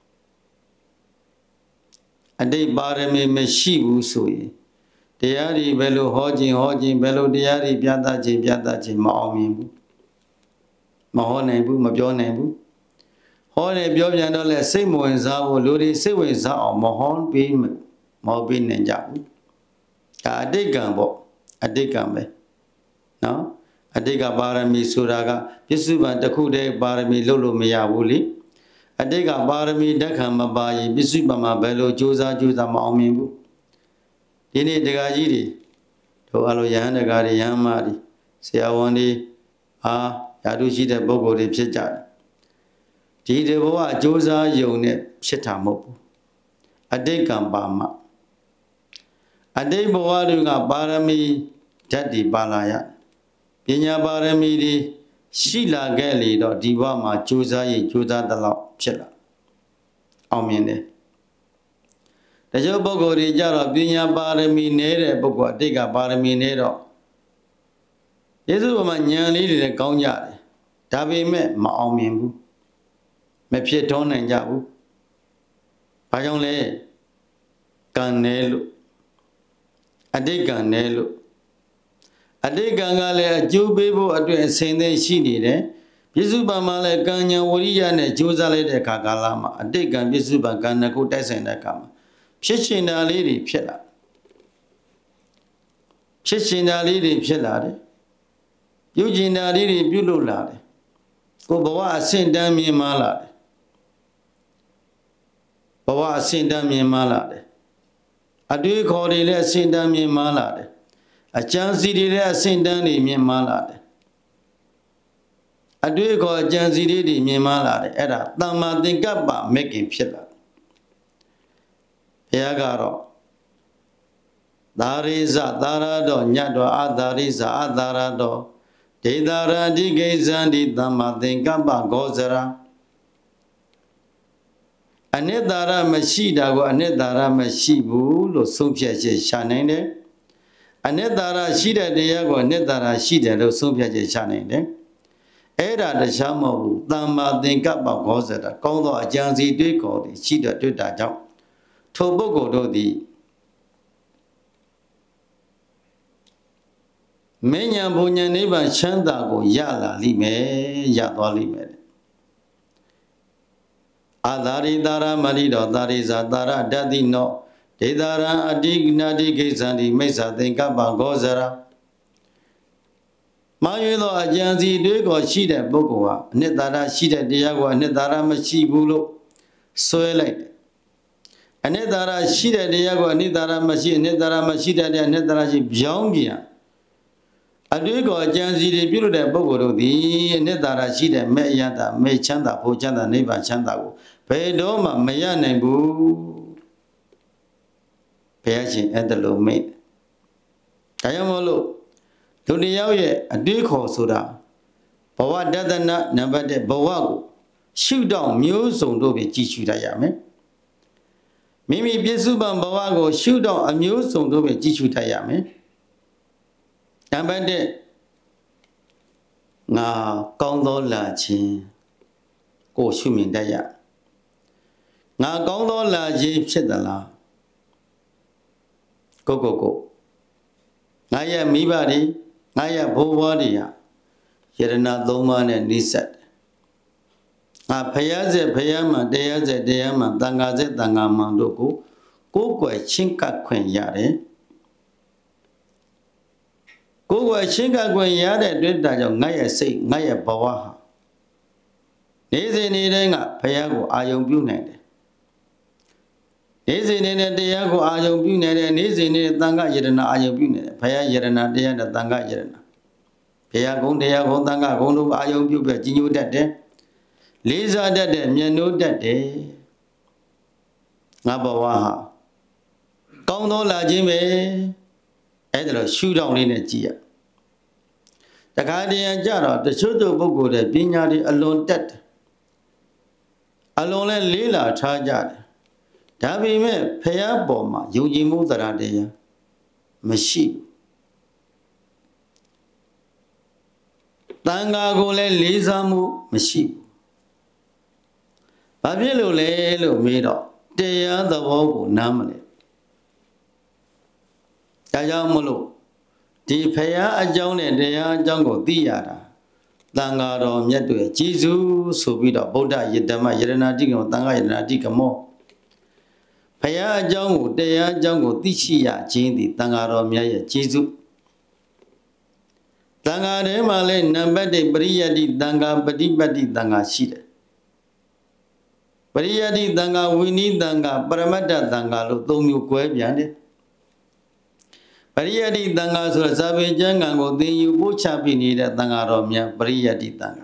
အတိတ်ပါရမီမရှိဘူးဆိုရင်တရားတွေဘယ်လိုဟောခြင်းဘယ်လိုတရားတွေပြသခြင်းမအောင်မြင်ဘူးမဟောနိုင်ဘူးမပြောနိုင်ဘူးဟောတယ်ပြောပြန်တော့လဲစိတ်မဝင်စားဘူးလူတွေစိတ်ဝင်စားအောင်မဟောပေးနိုင်ကြဘူးဒါအတိတ်ကံပေါ့အတိတ်ကံပဲနော်အတိတ်ကပါရမီဆိုတာကပြစ္စုပန်တစ်ခုတည်းပါရမီလုပ်လို့မရဘူးလေအတိတ်ကပါရမီတက်ခံမပါရင်ပြစ္စုပန်မှာဘယ်လိုကြိုးစားမအောင်မြင်ဘူးဒီနေ့ဒကာကြီးတွေတို့အလိုယဟန်ဒကာတွေယဟန်မတွေဆရာဝန်တွေယာတုရှိတဲ့ပုဂ္ဂိုလ်တွေဖြစ်ကြတယ်ဒီတဘဝအကျိုးစားယုံနဲ့ဖြစ်တာမဟုတ်ဘူးအတိတ်ကံပါမအတိတ်ဘဝတွေကပါရမီဓာတ်တွေပါလာရပညာပါရမီတွေရှိလာခဲ့လေတော့ဒီဘဝမှာကြိုးစားရင်ကြိုးစားတဲ့လောက်ဖြစ်လာအောင်မြင်တယ်တချို့ပုဂ္ဂိုလ်တွေကြတော့ပညာပါရမီနည်းတဲ့ပုဂ္ဂိုလ်အတိတ်ကပါရမီနည်းတော့ယေရှုဘုရားဉာဏ်လေးတွေလည်းကောင်းကြတယ်ဒါပေမဲ့မအောင်မြင်ဘူးမဖြစ်ထွန်းနိုင်ကြဘူးဘာကြောင့်လဲကံနေလို့အတိတ်ကံနေလို့အတိတ်ကံကလည်းအကျိုးပေးဖို့အတွက်အစဉ်သင့်ရှိနေတယ်ပြစ္စုပန်မှာလည်းကံဉာဏ်ဝရိယနဲ့ကြိုးစားလိုက်တဲ့အခါကာလမှာအတိတ်ကံပြစ္စုပန်ကံနှစ်ခုတိုက်ဆိုင်တဲ့အခါမှာဖြစ်ရှင်တာလေးတွေဖြစ်လာဖြစ်ရှင်တာလေးတွေဖြစ်လာတယ်ပြုကျင်တာလေးတွေပြုလုပ်လာတယ်ကိုဘဝအဆင့်တန်းမြင်မာလာတယ်ဘဝအဆင့်တန်းမြင်မာလာတယ်အတွေ့ခေါ်တွေလည်းအဆင့်တန်းမြင်မာလာတယ်အကျဉ်းစီတွေလည်းအဆင့်တန်းတွေမြင်မာလာတယ်အတွေ့ခေါ်အကျဉ်းစီတွေမြင်မာလာတယ်အဲ့ဒါတမ္မာသင်္ကပ္ပမဲ့ခင်ဖြစ်လာဘုရားကတော့သာရိဇသာရတော်ညတ်တော်အသာရိဇအသာရတော်ဒေသာရတိကိဇံဒီတမ္မာသင်္ကပ္ပဂောဇရာအနိတ္တရမရှိတာကိုအနိတ္တရမရှိဘူးလို့ဆုံးဖြတ်ချက်ရှာနိုင်တယ်အနိတ္တရရှိတဲ့တရားကိုအနိတ္တရရှိတယ်လို့ဆုံးဖြတ်ချက်ရှာနိုင်တယ်အဲ့ဒါတရားမဟုတ်ဘူးတမ္မာသင်္ကပ္ပဂောဇရာကောင်းသောအကြံစီတွေးခေါ်သည်ရှိတဲ့တွေ့တာကြောင့်ထိုပုဂ္ဂိုလ်တို့သည်မဉ္ဇဉ်ဘုံဉဏ်နိဗ္ဗာန်ချမ်းသာကိုရလာလိမ့်မယ်ရသွားလိမ့်မယ်အာသာရိတာရမဏိတော်သာရိဇာတာရဓာတိနောဒေတာရံအတိနာတိကိစ္ဆန္တိမိစ္ဆာသင်္ကပ္ပဂောဇရာမာရွေသောအကြံစီတွေးကိုရှိတဲ့ပုဂ္ဂိုလ်ဟာအနှစ်သာရရှိတဲ့တရားကိုအနှစ်သာရမရှိဘူးလို့ဆွဲလိုက်တယ်အနှစ်သာရရှိတဲ့တရားကိုအနှစ်သာရမရှိအနှစ်သာရမရှိတဲ့တရားအနှစ်သာရရှိပြောင်းပြန်အတွေ့ကိုအကြံစီတွေပြုလုပ်တဲ့ပုဂ္ဂိုလ်တို့သည်အနှစ်သာရရှိတဲ့မဲ့ရတာမဲ့ချမ်းသာဖို့ချမ်းသာနိဗ္ဗာန်ချမ်းသာကိုဘယ်တော့မှမရနိုင်ဘူးဘုရားရှင်အဲ့ဒါလိုမိတ်ဒါကြောင့်မို့လို့လူတစ်ယောက်ရဲ့အတွေ့ခေါ်ဆိုတာဘဝတဒနာနံပါတ်1ဘဝကိုရှုထောင့်မျိုးစုံတို့ဖြင့်ကြည်ရှုတတ်ရမယ်မိမိပြစ္စုပန်ဘဝကိုရှုထောင့်အမျိုးစုံတို့ဖြင့်ကြည်ရှုတတ်ရမယ်နံပါတ်1ငါကောင်းသောလာခြင်းကိုရှုမြင်တတ်ရငါကောင်းသောလာခြင်းဖြစ်သလားကိုငါရဲ့မိဘတွေငါရဲ့ဘိုးဘွားတွေဟာယရဏသုံးပါးနဲ့နှိစက်ငါဖယားစေဖယားမှတရားစေတရားမှတန်ခါစေတန်ခါမှတို့ကိုယ်ွယ်ချင်းကပ်ခွင့်ရတယ်ကိုယ်ွယ်ချင်းကပ်ခွင့်ရတဲ့အတွက်ဒါကြောင့်ငါရဲ့စိတ်ငါရဲ့ဘဝဟာနေစဉ်နေတိုင်းကဖယားကိုအာယုံပြုနိုင်တယ်နေစဉ်နေတဲ့တရားကိုအာယုံပြုနေတယ်နေစဉ်နေတဲ့တန်ခါယရဏအာယုံပြုနေတယ်ဖယားယရဏတရားနဲ့တန်ခါယရဏဘုရားကုံတရားကုံတန်ခါကုံတို့အာယုံပြုပြကြီးညိုတတ်တယ်လေးစားတတ်တယ်မျက်နှိုးတတ်တယ်ငါဘဝဟာကောင်းသောလာခြင်းပဲအဲ့ဒါလို့ရှုထောင့်လေးနဲ့ကြည့်ရတခါတည်းကြတော့တချို့ပုဂ္ဂိုလ်တွေပညာတွေအလွန်တတ်တယ်အလွန်လဲလေးလာထားကြတယ်ဒါပေမဲ့ဖယားပေါ်မှာယုံကြည်မှုတရားတရားမရှိတန်ခါကိုလည်းလေးစားမှုမရှိဘူးဘာဖြစ်လို့လဲလို့မေးတော့တရားသဘောကိုနားမလဲဒါကြောင့်မလို့ဒီဖယားအကြောင်းနဲ့တရားအကြောင်းကိုသိရတာတန်ခါတော်မြတ်တွေကျေးဇူးဆိုပြီးတော့ဗုဒ္ဓယတမယရဏတိကောတန်ခါယရဏတိကမောဖယားအကြောင်းကိုတရားအကြောင်းကိုသိရှိရခြင်းသည်တန်ခါတော်မြတ်ရဲ့ကျေးဇူး Tanga de male nambate Pariyati Tanga Patipati Tanga Shida. Pariyati Tanga Wini Tanga Paramata Tanga Lo Tongu Kwebiane. Pariyati Tanga Sura Sabe Jangango Then you Bucha Pinida Tanga Romya Pariyati Tanga.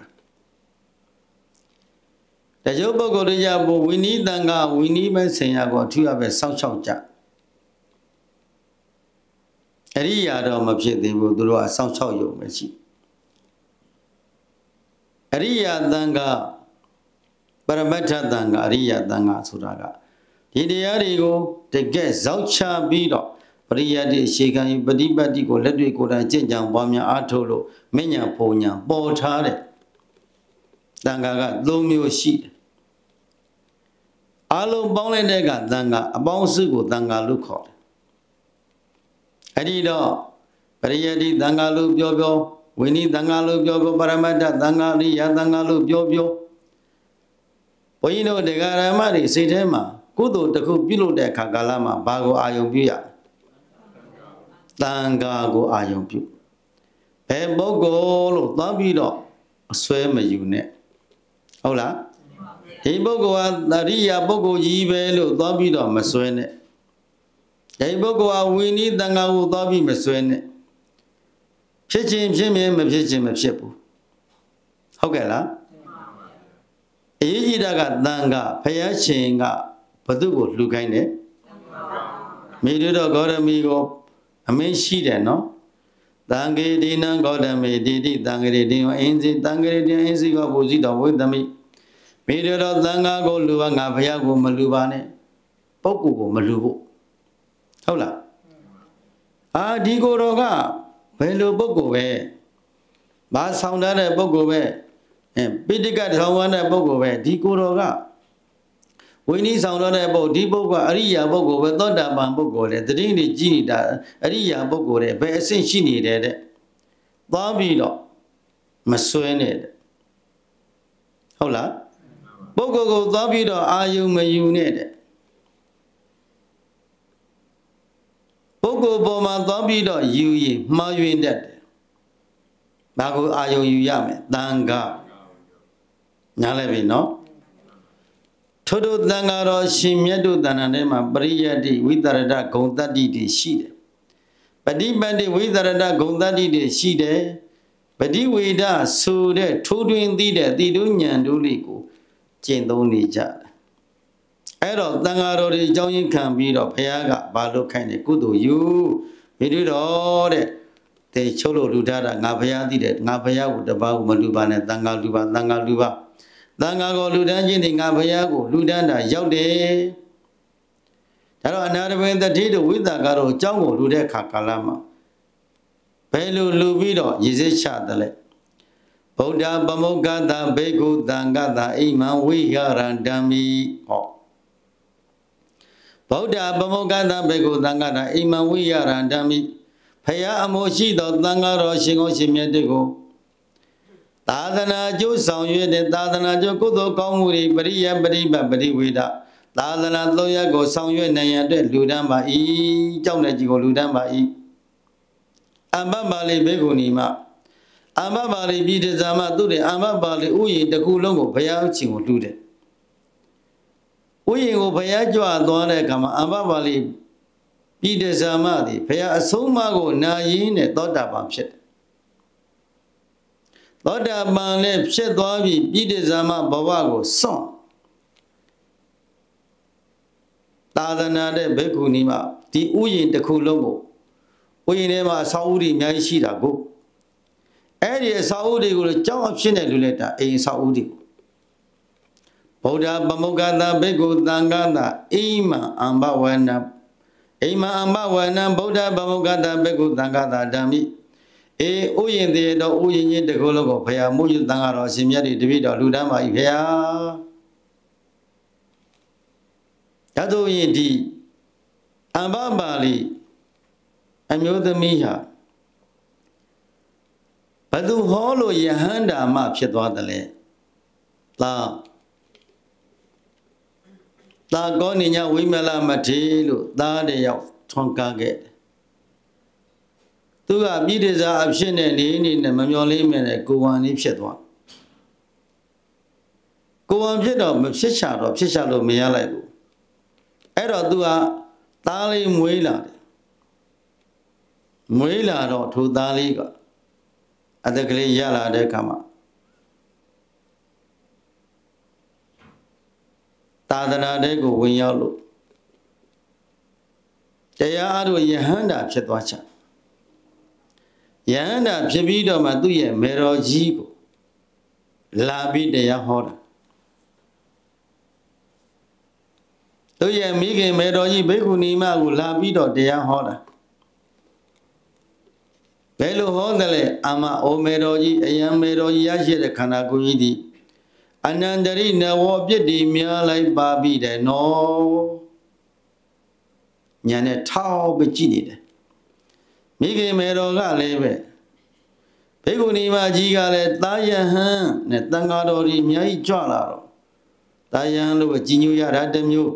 The Jobo Gorjabu Wini Tanga Wini Mesayago to have a South Chowja. Ariya Romapshe they will do a South Chow Yo Mechi. Ariya Tanga Paramata Tanga Ariya Tanga Suraga. Hidiarigo the guest Zaucha Bido. Pariyati Shikan Padipati go let me go and change and Bamia Atolo, Menya Ponya, Botare Tanga, Lomio sheet. Alo Bonega Tanga, a Bonsugo Tanga Luko. Adido Pariyati Tangalu Biobo, Winnie Tangalu Biobo Paramata Tangali Yatangalu Biobio. Poino de Garamari, Sitema, Kudo the Kupilo de Kagalama, Bago Ayobia. Tanga go Ayompu. Bogo, Labido, swim a unit. Hola. He Bogo, Naria Bogo, Yvelo, Labido, Maswene. He Bogo, we need Tanga, Labi, Maswene. Pitching Jimmy, Pitching of Shepu. Hogela. Ejidaga Tanga, Payachinga, Padugo, Lucane. Medudo got amigo. I mean, she then, no? Tangi Dina got a medidi, Tangri Dino, Enzi, Tangri, Enzi, Gobuzito with the me. Media of Tanga go Luanga, Payago, Malubane, Poku, Malubu. Hola. Ah, Digo Roga, Pelu Bogo, Bas sound at a Bogo, and Piticat Hawan at Bogo, Digo Roga. We need sound about Diboga, Aria Bogo, but not that Bambogo, the Dini Gini, Aria Bogo, but I think she needed it. Babido, Masuened. Hola. Bogo, Babido, are you my unit? Bogo, Boma, Babido, you ye, my unit. Bago, are you yame, Tanga. Nalevi, no? Todo Tangaro Shimyadu Dananema Pariyati Vitarada Gondadi de Shide. Padibadi Vitarada Gondadi de Shide. Padiwida Sude Tudwin Dida Didunian Duliku Jendoni Jad. Ero Tangaro de Joyin can be of Payaga Balo Kane Kudu you. We did all that. They Cholo Ludada Napaya did it. Napaya with the Babu Maluban Tangaluba Tangaluba. Tangago Ludanjin in Gapayago, Ludanda, Yaude. Hello, another way that did with the Garo, Jango, Lude Kakalama. Pelu Lubido, Yizishadale. Boda Bamogada, Begu, Dangada, Iman, we are and Dami. Boda Bamogada, Begu, Dangada, Iman, we are and Dami. Paya Amoshi, Dangaro, Shingo Shimiatigo. Tadana Jo Sound Yet, Tadana Jo Kudo Komuri, Baria Bariba Bariwida, Tadana Loya go Sound Yet Naya, Ludamba E, Jonajigo Ludamba E. Ambabali Begunima. Ambabali beat the Zama to the Ambabali Uyi, the Kulongo, Payachi will do that. Uyi go Payajua, Dona Kama, Ambabali beat the Zamadi, Paya Somago, Nayin, Dota Bamshet. Loda Mane Pshedwavi, Bidezama Bawago, song. Tadana de Bekunima, the Uyin the Kulongo. Uyinema Saudi Myashida go. Area Saudi will jump Shineleta in Saudi. Boda Bamogana Bego Dangana, Ima Ambawana. Ima Ambawana, Boda Bamogana Bego Dangana Dami. Uyin the Uyin the Gologo, Paya, Muyu Dangaro, Simiari, Davido, Ludama, Ipea. Yado Yindi Ambabali, Amuda Miha. Padu Holo Yahanda Map Shetwadale. La Goninya Wimela Matilu, Dade of Tonkage. သူကပြည့်တစားအဖြစ်နဲ့နေနေနဲ့မမျော်လင့်မဲ့နဲ့ကိုဝန်လေးဖြစ်သွားကိုဝန်ဖြစ်တော့မဖြစ်ချတော့ဖြစ်ချလို့မရလိုက်ဘူးအဲ့တော့သူကသားလေးမွေးလာတယ်မွေးလာတော့ထိုသားလေးကအတက်ကလေးရလာတဲ့အခါမှာသာသနာတဲ့ကိုဝင်ရောက်လို့တရားအားတို့ယဟန္တာဖြစ်သွားချင်ယဟန္တာဖြစ်ပြီးတော့မှသူ့ရဲ့မေတော်ကြီးကိုလာပြီးတရားဟောတာသူ့ရဲ့မိခင်မေတော်ကြီးဘိက္ခုနီမကိုလာပြီးတော့တရားဟောတာဘယ်လိုဟောတယ်လဲအာမအိုမေတော်ကြီးအယံမေတော်ကြီးရရှိတဲ့ခန္ဓာကိုယ်ကြီးဒီအနန္တရိနဝပြစ်ဒီများလိုက်ပါပြီတဲ့နော်ညာနဲ့ထောက်ပဲကြည့်နေတယ်မိခင်မေတော်ကလည်းပဲဘိက္ခုနီမကြီးကလည်းတာယဟန်နဲ့တန်ဃာတော်ကြီးအများကြီးကြွလာတော့တာယဟန်လို့ပဲကြီးညိုရတာတမျိုး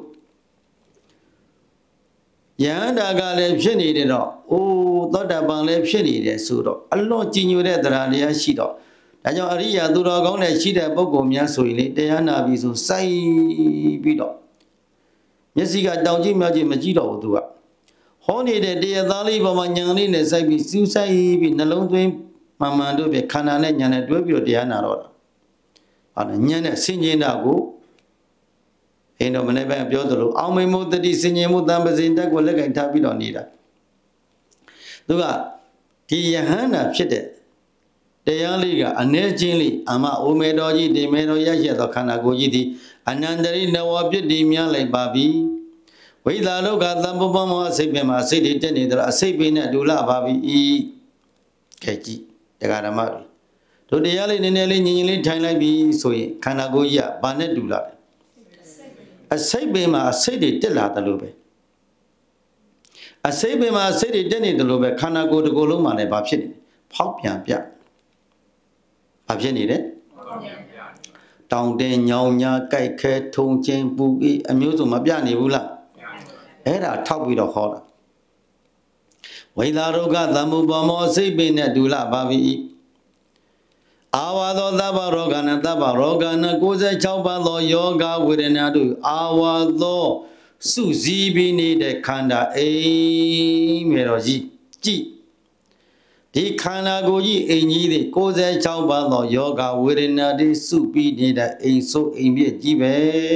ယဟန္တာကလည်းဖြစ်နေတယ်တော့အိုးသောတာပန်လည်းဖြစ်နေတယ်ဆိုတော့အလွန်ကြီးညိုတဲ့တရားတရားရှိတော့ဒါကြောင့်အရိယာသူတော်ကောင်းနဲ့ရှိတဲ့ပုဂ္ဂိုလ်များဆိုရင်လေတရားနာပြီးဆိုစိုက်ပြီးတော့မျက်စိကတောင်ကြည့်မြောက်ကြည့်မကြည့်တော့ဘူးသူကဟောနေတဲ့တရားသားလေးပေါ်မှာညာလေးနဲ့စိုက်ပြီးစူးစိုက်ပြီးနှလုံးသွင်းမှန်မှန်တို့ပဲခန္ဓာနဲ့ညာနဲ့တွဲပြီးတော့တရားနာတော့တာဟာညာနဲ့ဆင်ခြင်တာကိုအင်းတော့မနေ့ကပြောသလိုအောင်မိန်မို့တတိဆင်ခြင်မှုတန်ပစင်တက်ကိုလက်ကင်ထားပြီးတော့နေတာသူကဒီယဟန္တာဖြစ်တဲ့တရားလေးကအ ਨੇ ချင်းလေးအမအိုမေတော်ကြီးဒီမေတော်ရရှိသောခန္ဓာကိုယ်ကြီးသည်အနန္တရိနဝပြစ်ဒီများလိုက်ပါပြီဝိသာလောကသံပပမောအစိတ်ပင်မှာစိတ်တွေတက်နေတယ်အစိတ်ပင်နဲ့ဒူလာပါပြီကဲကြည့်တရားဓမ္မတို့တရားလေးနည်းနည်းလေးညင်ညင်လေးထိုင်လိုက်ပြီဆိုရင်ခန္ဓာကိုယ်ကြီးကဘာနဲ့ဒူလာလဲအစိတ်ပင်မှာအစိတ်တွေတက်လာတယ်လို့ပဲအစိတ်ပင်မှာအစိတ်တွေတက်နေတယ်လို့ပဲခန္ဓာကိုယ်တစ်ကိုယ်လုံးမှာလည်းဘာဖြစ်နေလဲဖောက်ပြန်ပြဘာဖြစ်နေလဲတောင်တဲညောင်ညာကြိုက်ခဲထုံချင်းပူအေးအမျိုးစုံမပြနေဘူးလားအဲ့ဒါထောက်ပြီးတော့ဟောတာဝိသာရုကသမ္မုပမောစိတ်ပင်နဲ့ဒူလာပါပြီအာဝါသောသဗ္ဗရောဂနာသဗ္ဗရောဂနာ96ပါးသောယောဂဝေဒနာတို့အာဝါသောစုစည်းပြီးနေတဲ့ခန္ဓာအိမ်မြေတော်ကြီးကြည်ဒီခန္ဓာကိုယ်ကြီးအိမ်ကြီးတွေ96ပါးသောယောဂဝေဒနာတွေစုပြီးနေတဲ့အိမ်ဆိုးအိမ်ပြည့်ကြီးပဲ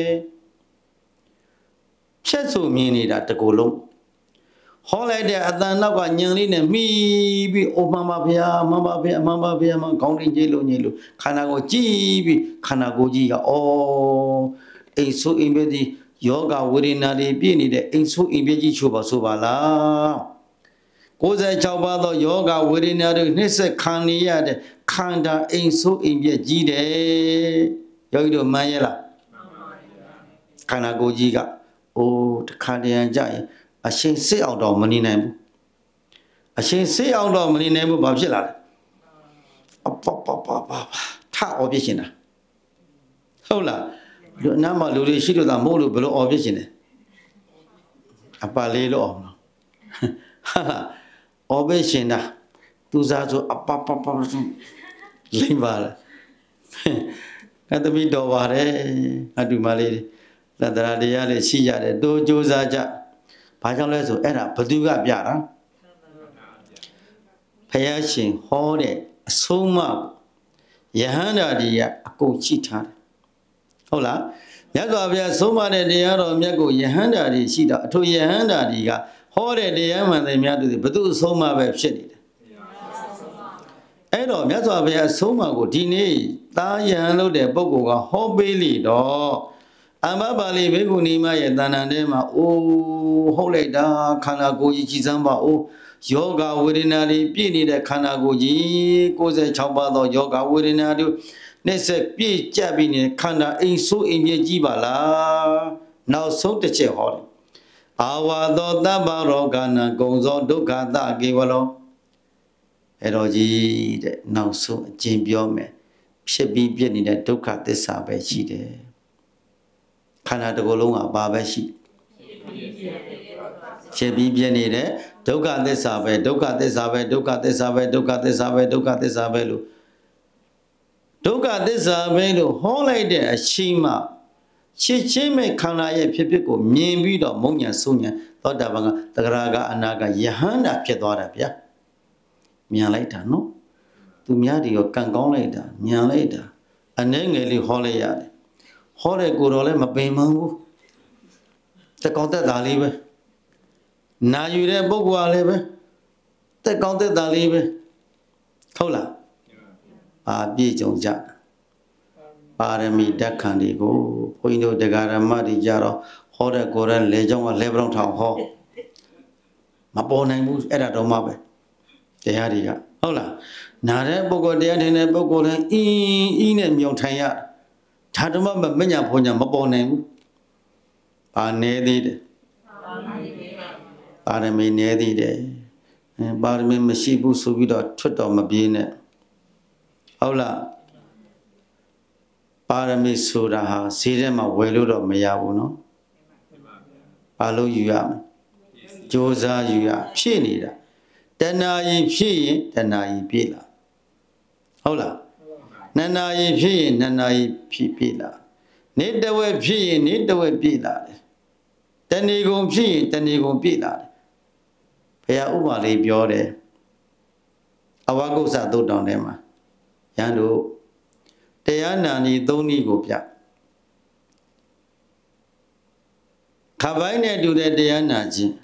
ဖြတ်ဆိုမြင်နေတာတကူလုံးဟောလိုက်တဲ့အတန်နောက်ကညံလေးနဲ့မှီပြီးအိုမှန်ပါဗျာမှန်ပါဗျာမှန်ပါဗျာမှခေါင်းရင်းကြီးလို့ညိလို့ခန္ဓာကိုယ်ကြည်ပြီးခန္ဓာကိုယ်ကြီးကအိမ်ဆိုးအိမ်ပြည့်ကြီးယောဂဝေဒနာတွေပြည့်နေတဲ့အိမ်ဆိုးအိမ်ပြည့်ကြီးချို့ပါဆိုပါလား96ပါးသောယောဂဝေဒနာတွေနှိစ္စခံနေရတဲ့ခန္ဓာအိမ်ဆိုးအိမ်ပြည့်ကြီးတယ်ယောဂီတို့မှန်ရဲ့လားခန္ဓာကိုယ်ကြီးကအိုးတခါတရံကြရင်အရှင်စိတ်အောင်တော့မနေနိုင်ဘူးအရှင်စိတ်အောင်တော့မနေနိုင်ဘူးဘာဖြစ်လာလဲအပပပပထအော်ပြရှင်တာဟုတ်လားလူနားမှာလူတွေရှိလို့သာမဟုတ်လို့ဘယ်လိုအော်ပြရှင်လဲအပလေးလို့အောင်နော်အော်ပြရှင်တာသူစားဆိုအပပပလိမ့်ပါလားအဲ့တပိတော်ပါတယ်အတူမလေးသတ္တရာတရားလေးရှိရတယ်တို့ကြိုးစားကြဘာကြောင့်လဲဆိုအဲ့ဒါဘသူကပြတာဖယားရှင်ဟောတဲ့အဆုံးအမယဟန္တာကြီးကအကုန်ရှိထားတယ်ဟုတ်လားမြတ်စွာဘုရားဆုံးမတဲ့တရားတော်မြတ်ကိုယဟန္တာကြီးရှိတာအထိုယဟန္တာကြီးကဟောတဲ့တရားမှန်တယ်များသူဘသူအဆုံးအမပဲဖြစ်နေတယ်အဲ့တော့မြတ်စွာဘုရားအဆုံးအမကိုဒီနေ့တာယဟန်လို့တဲ့ပုဂ္ဂိုလ်ကဟောပေးလိတော့အမ္ဘပါဠိဘေကုဏီမရဲ့တဏ္ဍာထဲမှာအိုးဟုတ်လိုက်တာခန္ဓာကိုယ်ကြီးကြည်စမ်းပါအိုးယောဂဝေဒနာတွေပြည့်နေတဲ့ခန္ဓာကိုယ်ကြီး96ပါးသောယောဂဝေဒနာတို့နှိစ္စပြည့်ကျပ်ပြီးနေခန္ဓာအိမ်ဆိုးအိမ်ပြည့်ကြီးပါလားနောက်ဆုံးတစ်ချက်ဟောတယ်အာဝါသောတဗ္ဗရောဂနာကုံသောဒုက္ခတကေဝလောအဲ့တော့ကြီးတဲ့နောက်ဆုံးအကျဉ်းပြောမယ်ဖြစ်ပြီးပြည့်နေတဲ့ဒုက္ခသစ္စာပဲရှိတယ်ခန္ဓာတစ်ခုလုံးကဘာပဲရှိဖြစ်ပြီးပြည့်နေတဲ့ဒဒုက္ခသစ္စာပဲဒုက္ခသစ္စာပဲဒုက္ခသစ္စာပဲဒုက္ခသစ္စာပဲဒုက္ခသစ္စာပဲလို့ဒုက္ခသစ္စာပဲလို့ဟောလိုက်တဲ့အရှိမရှင်းချင်းမဲ့ခန္ဓာရဲ့ဖြစ်ဖြစ်ကိုမြင်ပြီးတော့မုံညာဆုံးညာသောတာပန်ကသဂရာကအနာကယဟန္တာဖြစ်သွားတာဗျာမြန်လိုက်တာနော်သူများတွေရောကံကောင်းလိုက်တာမြန်လိုက်တာအနေငယ်လေးဟောလိုက်ရတယ်ဟောတဲ့ကိုယ်တော်လည်းမပင်မဘူးတက်ကောင်းတက်တာလေးပဲနာယူတဲ့ပုဂ္ဂိုလ်ကလည်းပဲတက်ကောင်းတက်တာလေးပဲဟုတ်လားအာပြည့်ကြုံကြပါရမီဓာတ်ခန္ဒီကိုဘုန်းကြီးတို့တရားဓမ္မတွေကြတော့ဟောတဲ့ကိုယ်ရဲ့လေကြောင်းကလေပရောင်ထောင်ဟောမပေါ်နိုင်ဘူးအဲ့ဒါတော့မှပဲတရားတွေကဟုတ်လားနာတဲ့ပုဂ္ဂိုလ်တရားထင်တဲ့ပုဂ္ဂိုလ်လည်းအင်းနဲ့မြုံထိုင်ရဓာတ်ဓမ္မမညာဖွညာမပေါ်နိုင်ဘူးပါနေသေးတယ်ပါရမီနေသေးတယ်ပါရမီမရှိဘူးဆိုပြီးတော့ထွတ်တော်မပြေးနဲ့ဟုတ်လားပါရမီဆိုတာဟာဈေးထဲမှာဝယ်လို့တော့မရဘူးနော်ဘာလို့ယူရမလဲကြိုးစားယူရဖြည့်နေတာတဏှာကြီးဖြည့်ရင်တဏှာကြီးပြည့်လာဟုတ်လားနှစ်နာရီဖြည့်ရင်နှစ်နာရီပြည့်လာနေတဝက်ဖြည့်ရင်နေတဝက်ပြည့်လာတယ်တဏီကုံဖြည့်ရင်တဏီကုံပြည့်လာတယ်ဘုရားဥပမာလေးပြောတယ်အဝဂုစသုတ်တောင်ထဲမှာယန္တို့တရားနာနီ၃နည်းကိုပြခပိုင်းနဲ့တူတဲ့တရားနာခြင်း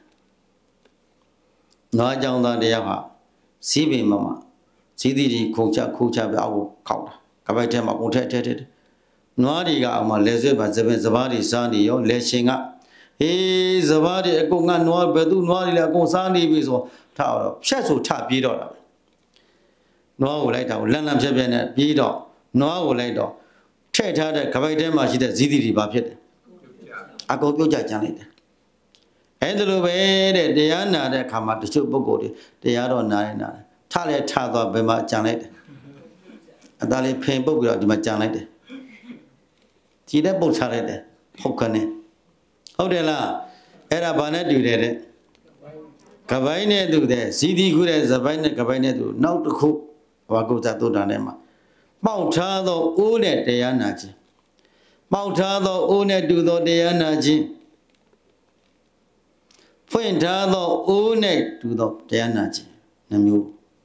နွားကြောင့်သာတရားဟာစီးပင်မမစီးသီးဒီခုံချပြအောက်ကိုခောက်တာခပိုင်းထဲမှာပုံထဲနွားတွေကအောင်မှာလဲဆွဲပါစပားတွေစားနေရောလဲရှင်ကဟေးစပားတွေအကုန်ကနွားဘယ်သူနွားတွေလဲအကုန်စားနေပြီဆိုထားတော့ဖြတ်ဆိုထပြေးတော့တာနွားကိုလိုက်တာကိုလန့်ဖြက်နဲ့ပြေးတော့နွားကိုလိုက်တော့ထည့်ထားတဲ့ခပိုက်ထဲမှာရှိတဲ့ဇီးသီးတွေဘာဖြစ်တယ်အကုန်ပြုတ်ကြကြမ်းလိုက်တယ်အဲ့ဒါလိုပဲတဲ့တရားနာတဲ့အခါမှာတချို့ပုဂ္ဂိုလ်တွေတရားတော့နားထလဲထသွားဘယ်မှာကြံလိုက်တယ်အသားလေးဖိန်ပုတ်ပြီးတော့ဒီမှာကြံလိုက်တယ်ကြည်တဲ့ပုတ်ချလိုက်တယ်ဟုတ်ခနဲ့ဟုတ်တယ်လားအဲ့ဒါဘာနဲ့တူတယ်တဲ့ကပိုင်းနဲ့တူတယ်ဇီးသီးခုတဲ့ဇပိုင်းနဲ့ကပိုင်းနဲ့တူနောက်တစ်ခုဘာကုသသုတ္တန်ထဲမှာပေါက်ထားသောအိုးနဲ့တရားနာခြင်းပေါက်ထားသောအိုးနဲ့တူသောတရားနာခြင်းဖွင့်ထားသောအိုးနဲ့တူသောတရားနာခြင်းနှမျိုး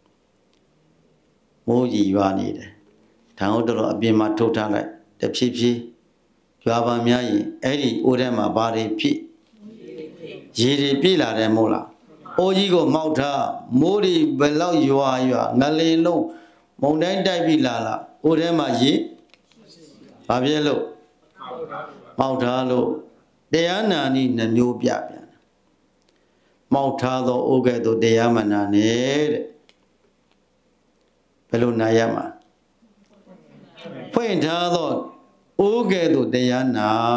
မိုးကြီးရွာနေတယ်ဓာတ်ဟုတ်တော့အပြင်မှာထုတ်ထားလိုက်တဖြည်းဖြည်းရွာပါများရင်အဲ့ဒီအိုးထဲမှာဘာတွေဖြစ်ရေတွေပြည့်လာတယ်မို့လားအိုးကြီးကိုမောက်ထားမိုးတွေဘယ်လောက်ရွာငလင်လုံးမုန်တိုင်းတိုက်ပြီးလာအိုးထဲမှာရေဘာဖြစ်လို့မောက်ထားလို့တရားနာနည်းနှမျိုးပြပြန်မောက်ထားသောအိုးကဲ့သို့တရားမနာနဲ့တဲ့ဘယ်လိုနာရမှာဖွင့်ထားသောအိုးကဲ့သို့တရား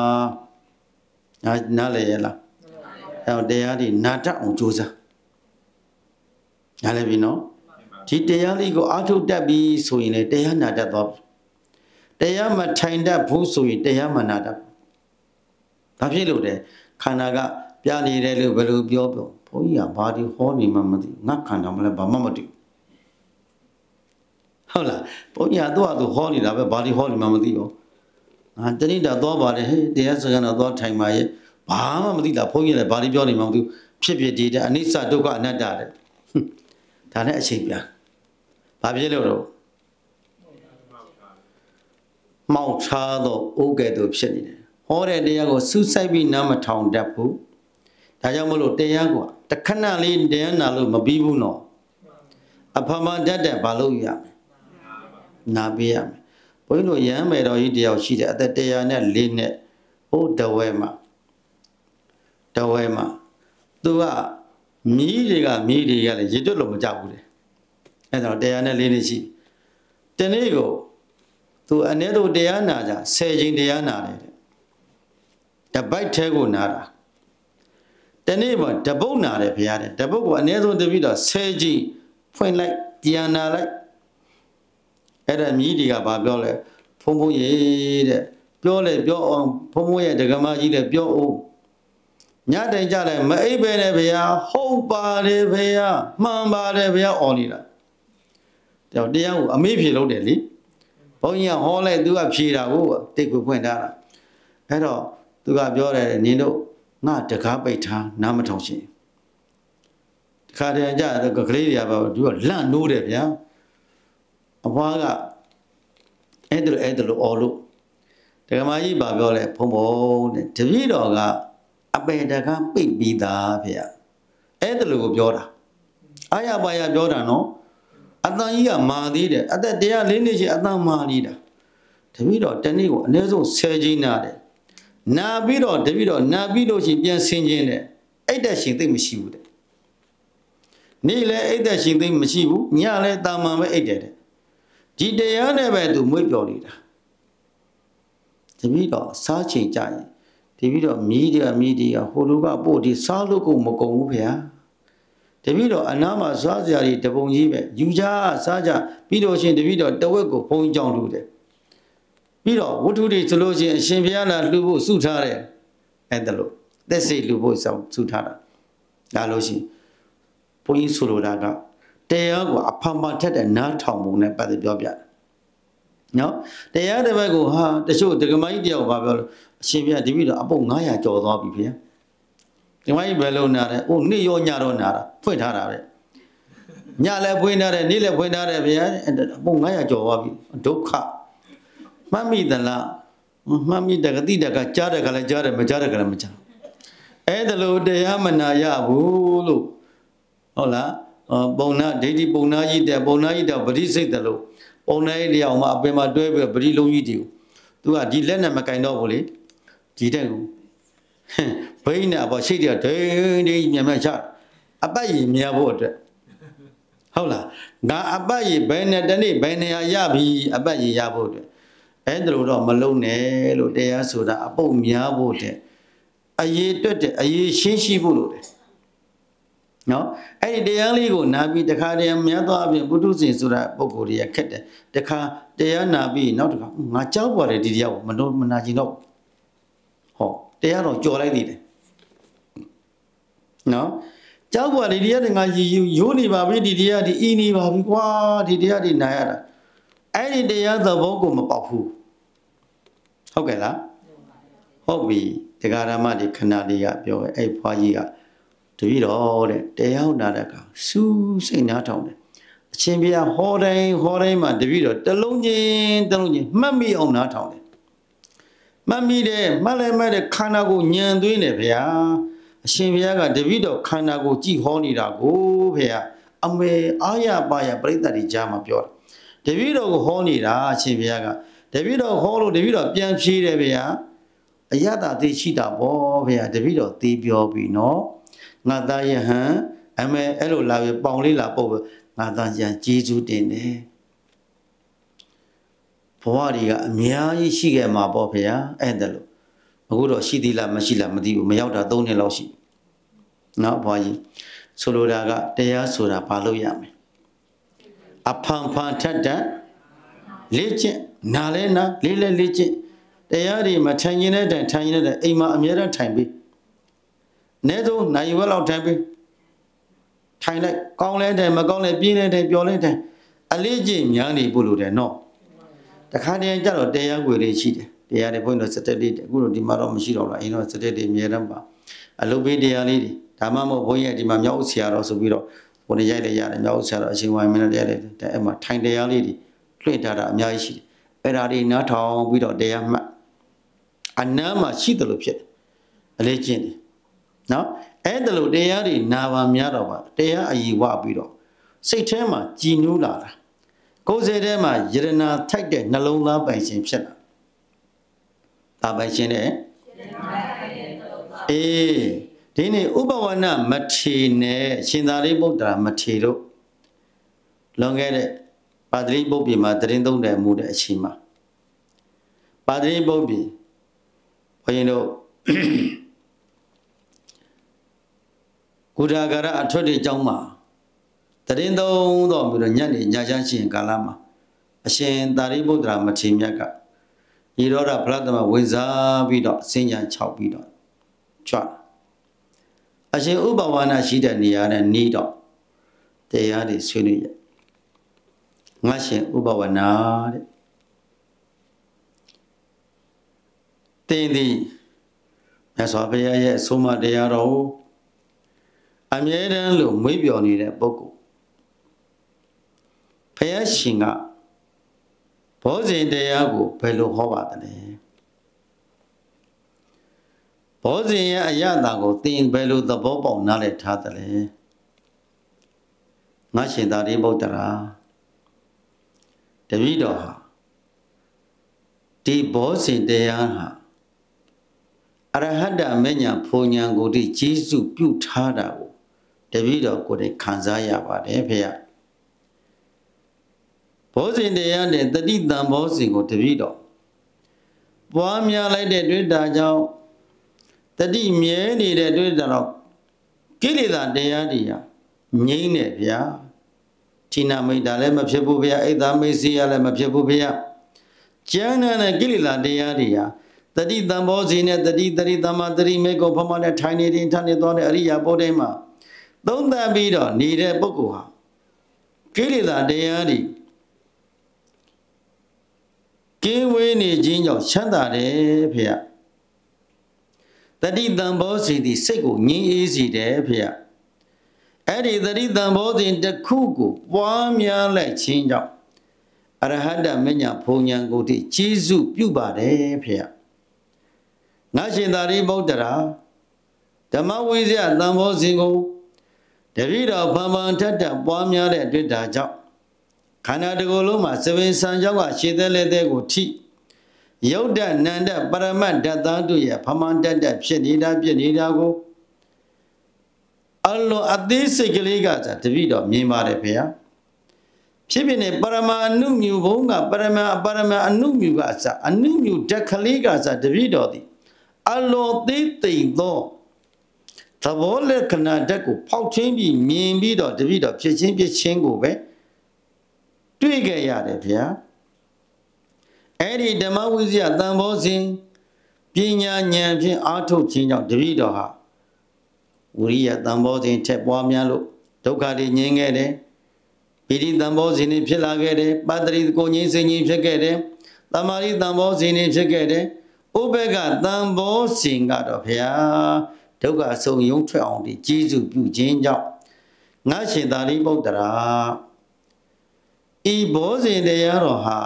နားလေရလားအဲ့တရားဒီနာတတ်အောင်ကြိုးစားနားလည်ပြီနော်ဒီတရားလေးကိုအားထုတ်တတ်ပြီဆိုရင်လည်းတရားနာတတ်သွားပြီတရားမထိုင်တတ်ဘူးဆိုရင်တရားမနာတတ်ဘာဖြစ်လို့လဲခန္ဓာကပြနေတယ်လို့ဘယ်လိုပြောဘုန်းကြီးကဘာဒီဟောနေမှမသိငါခန္ဓာမလဲဘာမှမသိဟုတ်လားဘုန်းကြီးကတော့ဟောနေတာပဲဘာဒီဟောနေမှမသိဘူးငါတဏိတာသွားပါတယ်ဟဲ့တရားစကားတော့သွားထိုင်ပါရဲ့ဘာမှမသိတာဘုန်းကြီးလည်းဘာဒီပြောနေမှမသိဘူးဖြစ်ဖြစ်ဒီတဲ့အနိစ္စဒုက္ခအနတ္တတဲ့ဒါနဲ့အချိန်ပြန်ဘာဖြစ်လို့တော့မောက်ထားတော့အိုးကဲ့သို့ဖြစ်နေတယ်ဟောတဲ့တရားကိုစူးစိုက်ပြီးနားမထောင်တတ်ဘူးဒါကြောင့်မလို့တရားကတခဏလေးတရားနာလို့မပြီးဘူးနော်အဖမတတ်တဲ့ဘာလို့ရမလဲနာပေးရမယ်ဘုန်းကြီးတို့ရဟန်းမယ်တော်ကြီးတယောက်ရှိတယ်အသက်104နှစ်ဟိုတဝဲမှာသူကမြီးတွေကလည်းရေတွက်လို့မကြောက်ဘူးလေအဲ့တော့104နှစ်ရှိတနေ့ကိုသူအနည်းဆုံးတရားနာကြ10ချိန်တရားနာတယ်တပိုက်ထဲကိုနာတာတနေ့မှာတပုတ်နာတယ်ဘုရားတဲ့တပုတ်ကအနည်းဆုံးတပိတော့10ချိန်ဖွင့်လိုက်ပြန်နာလိုက်အဲ့ဒါမြည်တွေကဘာပြောလဲဖုံဖုံရေတဲ့ပြောလေပြောအောင်ဖုံဖုံရဲ့ဒကမကြီးလည်းပြောအောင်ညတိုင်ကြတယ်မအိပ်ပဲနဲ့ဗျာဟုတ်ပါတယ်ဗျာမှန်ပါတယ်ဗျာအော်နေတာတရားကိုအမေးဖြေလို့တယ်လေဘုန်းကြီးကဟောလိုက်သူကဖြေတာကိုတိတ်ကိုဖွင့်ထားတာအဲ့တော့သူကပြောတယ်နင်တို့ငါတကားပိတ်ထားနားမထောင်ရှင်တခါတည်းကြကလေးတွေကပါသူကလန့်နိုးတယ်ဗျာအဘွားကအဲ့ဒါအော်လို့ဒကမာကြီးပါပြောလဲဘုံဘုံတဲ့တပည့်တော်ကအပေတကားပိတ်ပြီးသားဗျာအဲ့ဒါလို့ကိုပြောတာအာရပါရပြောတာနော်အတန်ကြီးကမာသေးတယ်အသက်104နှစ်ရှိအတန်မာနေတာတပည့်တော်တနေ့ကိုအနည်းဆုံး10ချိန်နာတယ်နာပြီးတော့တပည့်တော်နာပြီးလို့ရှိပြန်ဆင်းခြင်းတယ်အဲ့တက်ရှင်သိမရှိဘူးတဲ့နေ့လည်းအဲ့တက်ရှင်သိမရှိဘူးညလည်းတာမန်ပဲအိတ်တယ်တဲ့ဒီတရားနဲ့ပဲသူမွေးပြော်နေတာတပည့်တော်စားချိန်ကြရင်တပည့်တော်မီးဒီဟိုလူကပို့ဒီစားလို့ကိုမကုန်ဘူးဖေဟာတပည့်တော်အနားမှာစားစရာတွေတပုံကြီးပဲယူကြစားကြပြီးတော့ရှင်တပည့်တော်တဝက်ကိုဘုံကြောင်လို့တယ်ပြီးတော့ဝတ္ထုတွေဆိုလို့ရှိရင်အရှင်ဘုရားလာလှူဖို့စုထားတယ်အဲ့ဒါလို့သက်စိတ်လှူဖို့စုထားတာဒါလို့ရှိရင်ဘုန်းကြီးဆိုလိုတာကတရားကိုအဖန်ဖန်ထက်တဲ့နားထောင်ပုံနဲ့ပတ်သက်ပြောပြတယ်နော်တရားတစ်ဘက်ကိုဟာတချို့ဒကမကြီးတယောက်ဘာပြောလို့အရှင်ဘုရားတပည့်တော်အပုတ်900ကျော်သွားပြီဖေဒကမကြီးဘယ်လိုနာတယ်အိုနေ့ရောညတော့နာတာဖွင့်ထားတာပဲညလည်းဖွင့်ထားတယ်နေ့လည်းဖွင့်ထားတယ်ဗျာအပုတ်900ကျော်သွားပြီဒုက္ခမှတ်မိသလားမှတ်မိတကတိတကကြားတယ်ကလည်းကြားတယ်မကြားတယ်ကလည်းမကြားအဲ့ဒါလို့တရားမနာရဘူးလို့ဟုတ်လားပုံနာဒိဋ္ဌိပုံနာကြီးတဲ့ပုံနာကြီးတဲ့ပရိစိတ်တယ်လို့ပုံနာကြီးတရားမှာအပင်မှာတွဲပြီးပရိလုံးကြီးတူသူကဒီလက်နဲ့မကင်တော့ဘူးလေဒီတဲ့ကူဘိန်းနဲ့အပေါ်ရှိတဲ့ဒိန်းမြန်ချအပတ်ကြီးမြင်ဖို့အတွက်ဟုတ်လားငါအပတ်ကြီးဘယ်နဲ့တနေ့ဘယ်နေရာရပြီအပတ်ကြီးရဖို့အတွက်အဲ့ဒါလို့တော့မလုံးနဲ့လို့တရားဆိုတာအပုတ်များဖို့တဲ့အရေးတွက်တဲ့အရေးရှင်းရှိဖို့လို့တယ်နော်အဲ့ဒီတရားလေးကိုနာပြီးတခါတည်းများသောအပြင်ပုထုဇဉ်ဆိုတာပုဂ္ဂိုလ်တွေကခက်တယ်တခါတရားနာပြီးနောက်တစ်ခါငါကြောက်ပါတယ်ဒီတရားကိုမနာကျင်တော့ဟောတရားတော့ကြော်လိုက်သေးတယ်နော်ကြောက်ပါတယ်ဒီတရားတွေငါရိုးနေပါပြီဒီတရားဒီအီနေပါပြီကွာဒီတရားတွေနာရတာအဲ့ဒီတရားသဘောကိုမပေါက်ဘူးဟုတ်ကဲ့လားဟုတ်ပြီတရားဓမ္မတွေခဏလေးကပြောရဲအဲ့ဖွားကြီးကတပည့်တော်တဲ့တရားနာတဲ့အခါစူးစိတ်နားထောင်တယ်အရှင်ဘုရားဟောတိုင်းမှာတပည့်တော်တလုံးချင်းမှတ်မိအောင်နားထောင်တယ်မှတ်မိတယ်မှတ်လိုက်မှတဲ့ခန္ဓာကိုညံသွင်းတယ်ဗျာအရှင်ဘုရားကတပည့်တော်ခန္ဓာကိုကြည်ဟောနေတာကိုဗျာအမေအာရပါရပြိတ္တတွေကြားမှာပြောတယ်တပည့်တော်ကိုဟောနေတာအရှင်ဘုရားကတပည့်တော်ဟောလို့တပည့်တော်ပြန်ဖြေတယ်ဗျာအယတသိရှိတာဗောဗျာတပည့်တော်သိပြောပြီနော်ငါသားယဟန်အမေအဲ့လိုလာပြီးပေါင်လေးလာပုတ်ငါသားယဟန်ကျေးဇူးတင်တယ်ဘဝတွေကအများကြီးရှိခဲ့မှာပေါ့ဗျာအဲ့ဒါလို့အခုတော့ရှိသေးလားမရှိလားမသိဘူးမရောက်တာ3နှစ်လောက်ရှိနော်ဘွားကြီးဆိုလိုတာကတရားဆိုတာဘာလို့ရမလဲအဖန်ဖန်ထက်တဲ့လေ့ကျင့်နာလဲနာလေးလဲလေ့ကျင့်တရားတွေမထိုင်ရင်တဲ့ထိုင်ရင်တဲ့အိမ်မှာအမြဲတမ်းထိုင်ပြီးအနည်းဆုံးနိုင်ဝက်လောက်ထိုင်ပြီးထိုင်လိုက်ကောင်းလဲတယ်မကောင်းလဲပြင်းလဲတယ်ပျော်လဲတယ်အလေးကျင့်များနေဖို့လိုတယ်နော်တခါတည်းကျတော့တရားွယ်လေးရှိတယ်တရားတွေဘုန်းကြီးတို့စတက်လေးတယ်အခုတော့ဒီမှာတော့မရှိတော့လားအင်းတော့စတက်တွေအမြဲတမ်းပါအလုပ်ပေးတရားလေးတွေဒါမှမဟုတ်ဘုန်းကြီးကဒီမှာမြောက်ဥဆရာတော်ဆိုပြီးတော့ဘုန်းကြီးရိုက်လိုက်ရတယ်မြောက်ဥဆရာတော်အရှင်ဝိုင်းမင်းတရားလေးအဲ့မှာထိုင်တရားလေးတွေလွှင့်ထားတာအများကြီးရှိတယ်အဲ့ဒါတွေနားထောင်ပြီးတော့တရားမှတ်အနမ်းမှာရှိတယ်လို့ဖြစ်တယ်အလေးကျင့်တယ်နော်အဲ့ဒါလို့တရားတွေနာပါများတော့ပါတရားအည်ဝပြီးတော့စိတ်ထဲမှာကြည်နူးလာတာကိုယ်စိတ်ထဲမှာယရနာထိုက်တဲ့နှလုံးသားပိုင်ရှင်ဖြစ်လာဒါပိုင်ရှင်နဲ့အေးဒီနေ့ဥပဝနမထေနဲ့ရှင်သာရိပုတ္တရာမထေတို့လွန်ခဲ့တဲ့ပါတိပုပ္ပိမှာတရင်သုံးတယ်မူတဲ့အချိန်မှာပါတိပုပ္ပိဘုရင်တို့ကုဋ္ဌာကရအထွတ်တွေအကြောင်းမှာတရင်သုံးတော့ပြီးတော့ညနေညချမ်းရှင်ကာလမှာအရှင်သာရိပုတ္တရာမထေရမြတ်ကဤရောဓဖလားသမဝင်စားပြီးတော့အစဉ္ညာ6ပြီးတော့ကြွအရှင်ဥပဝါဏရှိတဲ့နေရာနဲ့နီးတော့တရားတွေဆွေးနွေးရငါရှင်ဥပဝါဏတဲ့တင်းသည်မြတ်စွာဘုရားရဲ့အဆုံးအမတရားတော်ကိုအမြဲတမ်းလို့မွေးပြော်နေတဲ့ပုဂ္ဂိုလ်ဘုရားရှင်ကဘောဇဉ်တရားကိုဘယ်လိုဟောပါသလဲဘောဇဉ်ရဲ့အရသာကိုသင်ဘယ်လိုသဘောပေါက်နားလည်ထားသလဲငါရှင်သာရိပုတ္တရာတပည့်တော်ဟာဒီဘောဇဉ်တရားဟာအရဟတမဉ္ဇဉ်ဘုံဉဏ်ကိုဒီကျေးဇူးပြုထားတာကိုတပည့်တော်ကိုယ်တိုင်ခံစားရပါတယ်ဖေရဘောဇဉ်တရားနဲ့တတိတံဘောဇဉ်ကိုတပည့်တော်ပွားများလိုက်တဲ့တွေ့တာကြောင့်တတိမြဲနေတဲ့တွေ့တာတော့ကိလေသာတရားတွေဟာငြိမ့်နေဗျာဌိနမိတ်တာလည်းမဖြစ်ဘူးဗျာအိဒါမိတ်စီရလည်းမဖြစ်ဘူးဗျာကျမ်းနဲ့ကိလေသာတရားတွေဟာတတိတံဘောဇဉ်နဲ့တတိသမ္မာတတိမေကိုဖမနဲ့ထိုင်နေထိုင်နေသွားတဲ့အရိယာပုဒ်တိုင်းမှာသုံးသပ်ပြီးတော့နေတဲ့ပုဂ္ဂိုလ်ဟာကိလေသာတရားတွေကင်းဝေးနေခြင်းကြောင့်ချမ်းသာတယ်ဖေ။တတိတံဘောဇဉ်ဒီစိတ်ကိုငြိမ်းအေးစေတယ်ဖေ။အဲ့ဒီတတိတံဘောဇဉ်တစ်ခုကိုပွားများလိုက်ခြင်းကြောင့်အရဟတမဉ္ဇဉ်ဘုံဉဏ်ကိုတည်ကျေးဇူးပြုပါတယ်ဖေ။ငါရှင်သာရိပုတ္တရာဓမ္မဝိဇ္ဇာတံဘောဇဉ်ကိုတပည့်တော်ဖန်ဖန်ထက်ထက်ပွားများတဲ့တွေ့တာကြောင့်ခန္ဓာတစ်ခုလုံးမှာသဝေဆံကြောင့်ကရှည်သက်လက်သက်ကိုထိယုတ်တနန္တပရမတ်ဓာတ်သားတို့ရဲ့ဖမန်တက်တက်ဖြစ်နေတာပြစ်နေတာကိုအလွန်အသေးစိတ်ကလေးကတပည့်တော်မြင်ပါတယ်ဖေ။ဖြစ်ဖြစ်နေပရမအနုမြူဘုံကပရမအနုမြူကအစအနုမြူဓာတ်ကလေးကစတပည့်တော်သည်အလွန်သေးသိမ့်သောသဘောလက္ခဏာဓာတ်ကိုဖောက်ချင်းပြီးမြင်ပြီးတော့တပည့်တော်ဖြစ်ချင်းကိုပဲတွေ့ခဲ့ရတယ်ဗျာအဲ့ဒီဓမ္မဝိဇ္ဇာတန်ဘောဇဉ်ပညာဉာဏ်ဖြင့်အားထုတ်ခြင်းကြောင့်တပည့်တော်ဟာဝိရိယတန်ဘောဇဉ်ထက်ပွားများလို့ဒုက္ခတွေငြိမ်းခဲ့တယ်ပိဋိတန်ဘောဇဉ်တွေဖြစ်လာခဲ့တယ်ပတ္တိကိုငြိမ်းစင်ကြီးဖြစ်ခဲ့တယ်သမာဓိတန်ဘောဇဉ်တွေဖြစ်ခဲ့တယ်ဥပေက္ခတန်ဘောဇဉ်ကတော့ဗျာဒုက္ခဆုံးယုံထွက်အောင်ဒီကျေးဇူးပြုခြင်းကြောင့်ငါရှင်သာရိပုတ္တရာဤဘောဇဉ်တရားတော်ဟာ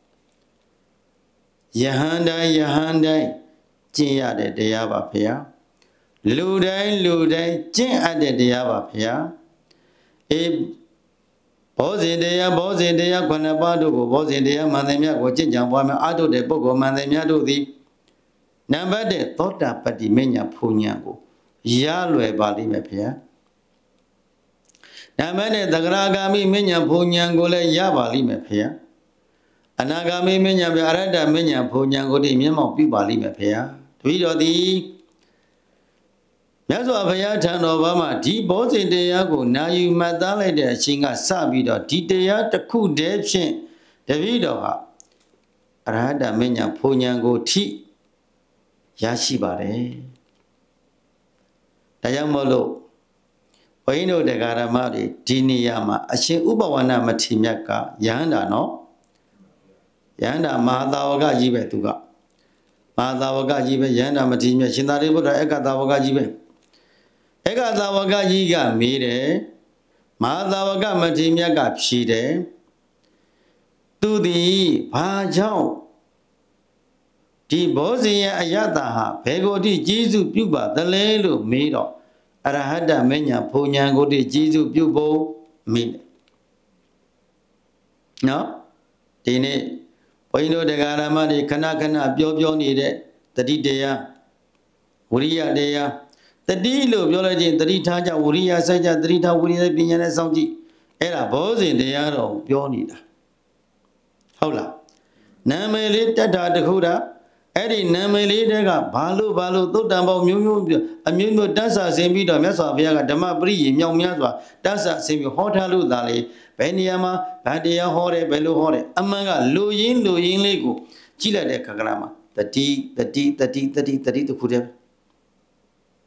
ယဟန်တိုင်းကျင့်ရတဲ့တရားပါဖေ။လူတိုင်းကျင့်အပ်တဲ့တရားပါဖေ။ဤဘောဇဉ်တရားခုနှစ်ပါးတို့ကိုဘောဇဉ်တရားမှန်တယ်များကိုကျင့်ကြံပွားများအားထုတ်တဲ့ပုဂ္ဂိုလ်မှန်တယ်များတို့သည်နံပါတ်1သောတာပတ္တိမဉ္ဇဉ်ဘုံဉဏ်ကိုရလွယ်ပါလိမ့်မယ်ဖေ။နံပါတ်2သဂရဂါမိမဉ္ဇဉ်ဘုံဉဏ်ကိုလည်းရပါလိမ့်မယ်ဖေ။အနာဂါမိမဉ္ဇဉ်ပြအရဟတမဉ္ဇဉ်ဘုံဉဏ်ကိုတည်းမျက်မှောက်ပြုပါလိမ့်မယ်ဖေ။တပည့်တော်သည်မြတ်စွာဘုရားထံတော်ဘာမှဒီဘောဇဉ်တရားကိုနာယူမှတ်သားလိုက်တဲ့အချိန်ကစပြီးတော့ဒီတရားတစ်ခုတည်းဖြင့်တပည့်တော်ဟာအရဟတမဉ္ဇဉ်ဘုံဉဏ်ကိုထိရရှိပါတယ်။ဒါကြောင့်မို့လို့ဘုန်းကြီးတို့တရားဓမ္မတွေဒီနေရာမှာအရှင်ဥပဝါဏမထေရမြတ်ကယဟန္တာနော်ယဟန္တာမဟာသာဝကကြီးပဲသူကမဟာသာဝကကြီးပဲယဟန္တာမထေရမြတ်ရှင်သာရိပုတ္တရာဧကသာဝကကြီးပဲဧကသာဝကကြီးကမေးတယ်မဟာသာဝကမထေရမြတ်ကဖြေတယ်သူသည်ဘာကြောင့်ဒီဘောဇဉ်ရဲ့အယတဟာဘယ်ကိုတိကျေးဇူးပြုပါသလဲလို့မေးတော့အရဟတမဉ္ဇဉ်ဘုံဉဏ်ကိုတိကျေးဇူးပြုဖို့မေးတယ်နော်ဒီနေ့ဘုန်းကြီးတို့တရားဓမ္မတွေခဏပြောနေတဲ့တတိတရားဝိရိယတရားတတိလို့ပြောလိုက်ခြင်းတတိထားကြဝိရိယစိုက်ကြတတိထားဝိရိယပညာနဲ့စောင့်ကြည့်အဲ့ဒါဘောဇဉ်တရားတော်ပြောနေတာဟုတ်လားနာမည်လေးတတ်တာတခုတာအဲ့ဒီနာမည်လေးတွေကဘာလို့သုတ်တံပေါင်းမျိုးအမျိုးတတ်ဆာဆင်ပြီးတော့မြတ်စွာဘုရားကဓမ္မပရိယေမြောက်များစွာတတ်ဆာဆင်ပြီးဟောထားလို့သာလေဘယ်နေရာမှာဗာတရားဟောတယ်ဘယ်လိုဟောတယ်အမှန်ကလူရင်းလေးကိုကြည့်လိုက်တဲ့ခါကလာမှာတတိတခုတည်းဟ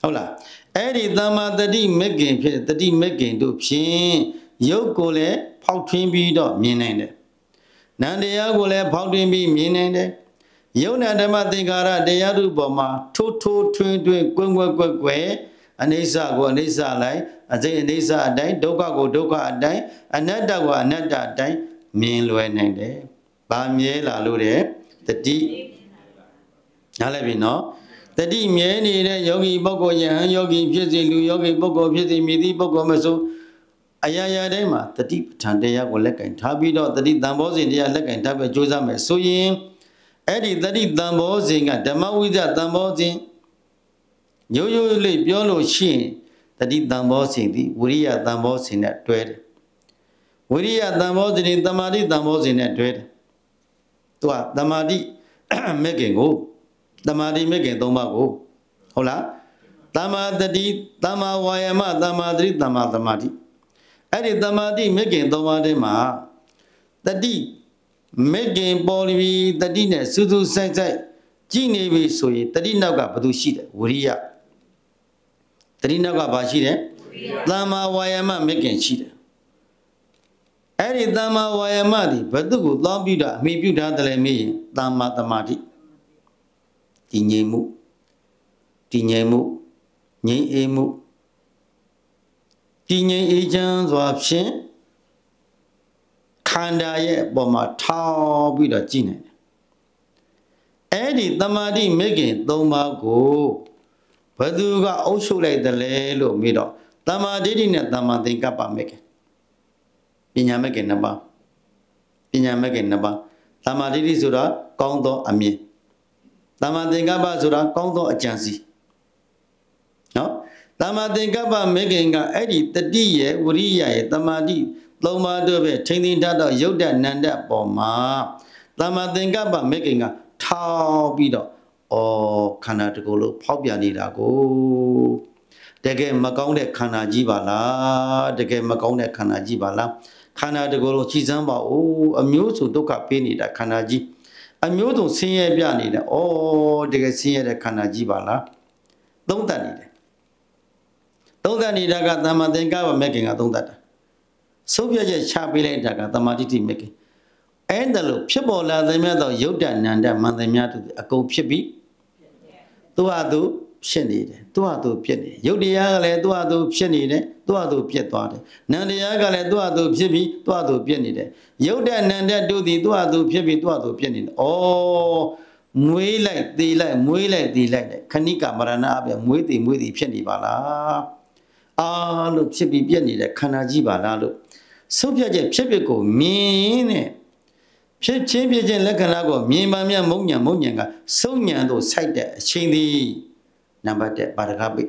ဟုတ်လားအဲ့ဒီတမ္မာတတိမဂ္ဂင်ဖြစ်တတိမဂ္ဂင်တို့ဖြင့်ရုပ်ကိုလည်းဖောက်ထွင်းပြီးတော့မြင်နိုင်တယ်နန္တရားကိုလည်းဖောက်ထွင်းပြီးမြင်နိုင်တယ်ယုံနာဓမ္မသင်္ခါရတရားတို့ပေါ်မှာထိုးထိုးထွင်းထွင်းကွင်းကွက်ကွယ်အနိစ္စကိုအနိစ္စလိုက်အစိမ့်အနိစ္စအတိုင်းဒုက္ခကိုဒုက္ခအတိုင်းအနတ္တကိုအနတ္တအတိုင်းမြင်လွယ်နိုင်တယ်။ဘာမြဲလာလို့တဲ့တတိနားလည်ပြီနော်တတိမြဲနေတဲ့ယောဂီပုဂ္ဂိုလ်ယဟန်ယောဂီဖြစ်စေလူယောဂီပုဂ္ဂိုလ်ဖြစ်စေမြည်သည့်ပုဂ္ဂိုလ်မဆိုအရာရာတိုင်းမှာတတိပဋ္ဌာန်တရားကိုလက်ကင်ထားပြီးတော့တတိတန်ဖိုးစဉ်တရားလက်ကင်ထားပြီးကြိုးစားမယ်ဆိုရင်အဲ့ဒီတတိတန်ဖိုးစဉ်ကဓမ္မဝိဇ္ဇတန်ဖိုးစဉ်ရိုးရိုးလေးပြောလို့ရှိရင်တတိတန်ဖိုးစဉ်သည်ဝိရိယတန်ဖိုးစဉ်နဲ့တွဲတယ်ဝိရိယတန်ဖိုးစဉ်တမာတိတန်ဖိုးစဉ်နဲ့တွဲတယ်သူကတမာတိမဂ္ဂင်ကိုတမာတိမဂ္ဂင်၃ပါးကိုဟုတ်လားတမာတတိတမာဝါယမတမာတတိတမာသမာဓိအဲ့ဒီတမာတိမဂ္ဂင်၃ပါးတည်းမှာတတိမဂ္ဂင်ပေါ်ပြီးတတိနဲ့စူးစူးဆိုင်ဆိုင်ကြည်နေပြီဆိုရင်တတိနောက်ကဘာလို့ရှိတယ်ဝိရိယတတိနောက်ကဘာရှိတယ်တမာဝါယမမဂ္ဂင်ရှိတယ်အဲ့ဒီတမာဝါယမဒီဘယ်သူကိုတောင်းပြီးတော့အမိပြုထားတယ်လဲမေးရင်တမာသမာဓိတည်ငြိမ်မှုငြိမ်အေးမှုတည်ငြိမ်အေးချမ်းစွာဖြင့်ခန္ဓာရဲ့အပေါ်မှာထောက်ပြီးတော့ကြည်နေတယ်အဲ့ဒီတမာတိမဂ္ဂင်၃ပါးကိုဘယ်သူကအုပ်ချုပ်လိုက်တယ်လဲလို့မေးတော့တမာဒိဋ္ဌိနဲ့တမာသင်္ကပ္ပမဂ္ဂင်ပညာမဂ္ဂင်၂ပါးပညာမဂ္ဂင်၂ပါးတမာဒိဋ္ဌိဆိုတာကောင်းသောအမြင်တမာသင်္ကပ္ပဆိုတာကောင်းသောအကြံစီနော်တမာသင်္ကပ္ပမဂ္ဂင်ကအဲ့ဒီတတိရဲ့ဝိရိယရဲ့တမာတိ၃ပါးတို့ပဲထိမ့်သိမ်းတတ်တော့ယုတ်တနန္တပေါ်မှာတမာသင်္ကပ္ပမဂ္ဂင်ကထောက်ပြီးတော့ခန္ဓာတစ်ခုလုံးဖောက်ပြန်နေတာကိုတကယ်မကောင်းတဲ့ခန္ဓာကြီးပါလားတကယ်မကောင်းတဲ့ခန္ဓာကြီးပါလားခန္ဓာတစ်ခုလုံးကြည်စမ်းပါဦးအမျိုးစုဒုက္ခပေးနေတာခန္ဓာကြီးအမျိုးစုဆင်းရဲပြနေတယ်တကယ်ဆင်းရဲတဲ့ခန္ဓာကြီးပါလားသုံးသပ်နေတယ်သုံးသပ်နေတာကတမာသင်္ကပ္ပမဂ္ဂင်ကသုံးသပ်တာဆုံးဖြတ်ချက်ချပေးလိုက်တာကတမာတိတိမဂ္ဂင်အဲ့ဒါလို့ဖြစ်ပေါ်လာတဲ့မြတ်သောယုတ်တနန္တမန္တမြတ်တို့အကုန်ဖြစ်ပြီးသူဟာသူဖြစ်နေတယ်သူဟာသူဖြစ်နေယုတ်တရားကလည်းသူဟာသူဖြစ်နေတယ်သူဟာသူပြတ်သွားတယ်နန္တရားကလည်းသူဟာသူဖြစ်ပြီးသူဟာသူပြတ်နေတယ်ယုတ်တနန္တတို့သည်သူဟာသူဖြစ်ပြီးသူဟာသူပြတ်နေတယ်မွေးလိုက်သေးလိုက်မွေးလိုက်သေးလိုက်တဲ့ခဏိကမရဏအပြမွေးသေးဖြစ်နေပါလားလို့ဖြစ်ပြီးပြတ်နေတဲ့ခန္ဓာကြီးပါလားလို့ဆုံးဖြတ်ချက်ဖြစ်ကိုမြင်တဲ့ဖြစ်ချင်းလက္ခဏာကိုမြင်ပါမြတ်မုံညာကစုံညာတို့စိုက်တဲ့အချိန်သည်နံပါတ်1ပါရဂပိ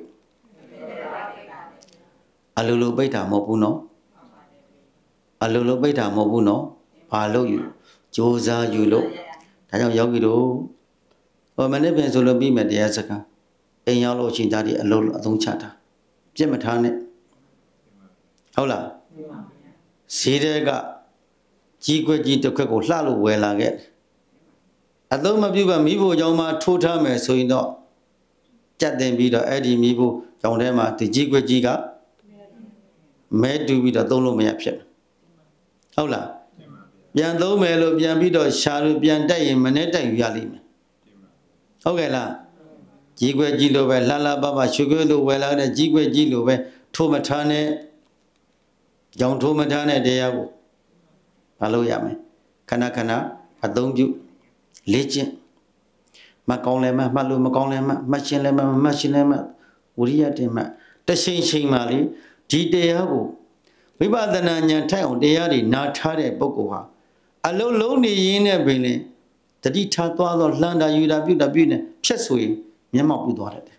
အလိုလိုပိတ်တာမဟုတ်ဘူးနော်အလိုလိုပိတ်တာမဟုတ်ဘူးနော်ဘာလို့ယူကြိုးစားယူလို့ဒါကြောင့်ယောဂီတို့မနေ့ပြန်ဆိုလို့ပြီးမယ်တရားစကားအိမ်ရောက်လို့ရှိရင်ဒါဒီအလုံးအသုံးချတာပြစ်မထားနဲ့ဟုတ်လားဈေးတွေကကြီးခွက်ကြီးတစ်ခွက်ကိုလှလို့ဝယ်လာခဲ့အသုံးမပြုဘဲမိဖို့ကြောင့်မှထိုးထားမယ်ဆိုရင်တော့ကြက်တင်ပြီးတော့အဲ့ဒီမိဖို့ကြောင့်ထဲမှာဒီကြီးခွက်ကြီးကမဲတူပြီးတော့သုံးလို့မရဖြစ်ဟုတ်လားပြန်သုံးမယ်လို့ပြန်ပြီးတော့ရှာလို့ပြန်တက်ရင်မနဲ့တက်ယူရလိမ့်မယ်ဟုတ်ကဲ့လားကြီးခွက်ကြီးလိုပဲလှလှပပရှုခွက်လိုဝယ်လာတဲ့ကြီးခွက်ကြီးလိုပဲထိုးမထားနဲ့ကြောင်ထိုးမထားနဲ့တရားကိုဘာလို့ရမလဲခဏအသုံးပြုလေ့ကျင့်မကောင်းလဲမှတ်လို့မကောင်းလဲမှတ်ရှင်းလဲမှတ်ရှင်းလဲမှဝိရိယတင်မှတချိန်မှလေဒီတရားကိုဝိပဿနာဉာဏ်ထိုက်အောင်တရားတွေနာထားတဲ့ပုဂ္ဂိုလ်ဟာအလုံးလုံးနေရင်းနဲ့ပင်လေတတိထားသွားတော့လှမ်းတာယူတာပြုတာပြုနေဖြတ်ဆိုရင်မျက်မှောက်ပြုသွားတယ်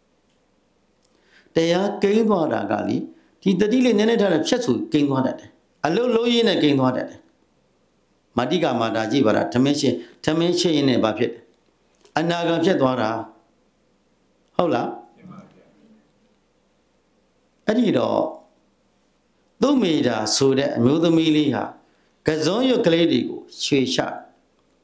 တရားကိန်းသွားတာကလေဒီတတိလေးနည်းနည်းထားတဲ့ဖြတ်ဆိုကိန်းသွားတတ်တယ်အလုံးလုံးရင်းနဲ့ကိန်းသွားတတ်တယ်မာတိကမာတာကြည့်ပါလားထမင်းရှင်းရင်းနဲ့ဘာဖြစ်တယ်အနာဂံဖြစ်သွားတာဟုတ်လားအဲ့ဒီတော့သူ့မိတာဆိုတဲ့အမျိုးသမီးလေးဟာကစုံရွက်ကလေးတွေကိုရွှေ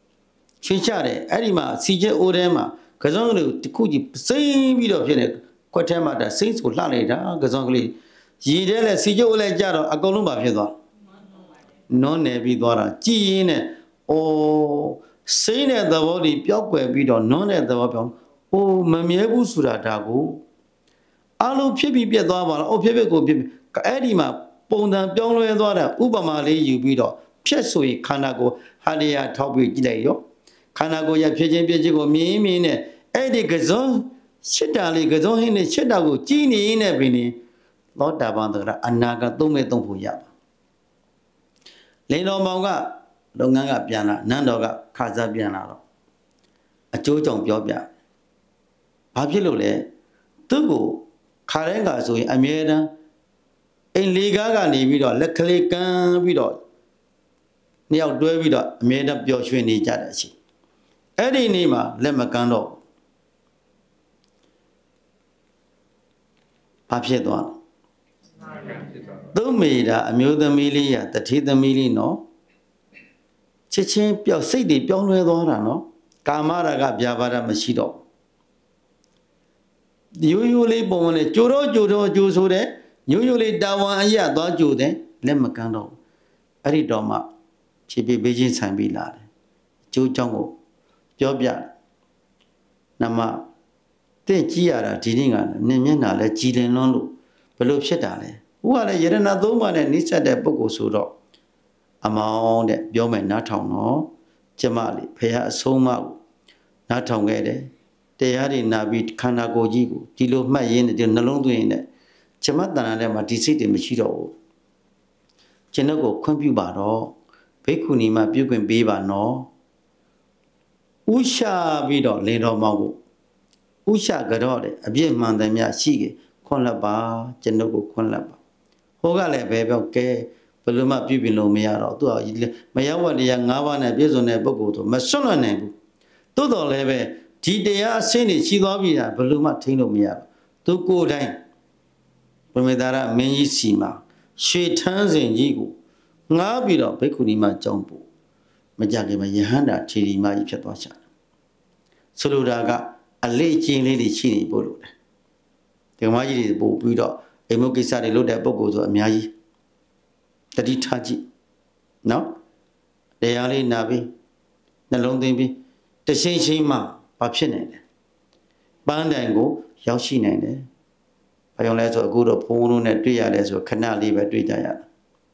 ချတယ်အဲ့ဒီမှာစီကျဲအိုးထဲမှာကစုံကလေးတစ်ခုကြီးစိမ့်ပြီးတော့ဖြစ်နေ quét thêm mà đã sinh sụt la này đó cái dòng cái gì đấy là sử dụng lại ra đó à câu lúc bảo biết đó nó nè bị đó là chi nè ô sinh nè đó vào đi biểu quay bị đó nó nè đó vào biểu ô mà mẹ bố sura đã cô alo phía bị biết đó mà ô phía bị cô biết cái đi mà bông đàn biểu lên đó là Obama lấy yêu bị đó phía suy khán giả cô hà đi à tháo bị gì đấy yo khán giả cô ya phía trên phía dưới cô mi nè ấy đi cái dòng chết đã đi cái dòng hình này chết đã cô chi nè bên này nó đã bằng được là anh nào cái tung mấy tung phụ ya lấy nó mong cái đồng ngang cái biển là năn đó cái khá giá biển là đó à chú trọng biểu biển bao nhiêu lâu đấy tôi cũng khá là cái rồi anh biết đó anh lý cái này bị đó lắc lắc cái bị đó nhiều đôi bị đó anh biết đó biểu chuyện này chả đấy chứ ấy đi này mà lấy mà cái đó bao nhiêu đó tôi nghĩ là anh biết tâm lý à, tất nhiên tâm lý nó chế chế biểu xây đi biểu nuôi đó là nó camera cái biểu bà ra mà xí đó yêu lấy bộ này chú số đấy yêu lấy đào anh ya đó chú đấy lên mà càng đó ở đây đó mà chỉ bị bây giờ sản bị là chú trong ngủ biểu biểu nằm mà thế chỉ là chỉ nên là nên là chỉ nên nó luôn bây giờ sẽ đã đấy ủa là giờ nó đâu mà này nít sẽ đẹp bốc số đó among đấy biểu mình nó thòng nó chứ mà phải hạ số mà nó thòng cái đấy để ở đây là bị khán giả cố gì cũng đi lúc mấy yên thì nó lung tung đấy chứ mà ta này mà đi xí thì mới xí đâu chứ nó có không biết bà đó bây giờ mà biết quyền biết bà nó usha biết đó lên đó mà cũng usha cái đó đấy bây giờ mà ta nhà xí cái con là bà chứ nó có con là bà hồ cái này bé bé cái bây giờ mà biết bên lô mày đó tôi mà giáo viên thì ngã vào này biết rồi này bốc cổ thôi mà xong rồi này tôi đó là bé chỉ để à xem này chỉ đó bây giờ bây giờ mà thấy lô mày tôi cố đây bây giờ là mình chỉ xí mà suy thăng sinh gì cũng ngã bị đó bây giờ mà trong bộ mà giờ cái mà nhà hàng đã chỉ đi mà ít phải多少所以大家啊累积累的钱你不落的这个嘛就是不比到哎某个啥的落的不够做面子特地差距喏这样的那边那龙这边这些钱嘛把骗来的帮人个要钱来的把用来做古的朋友呢对下来说看哪里边对家呀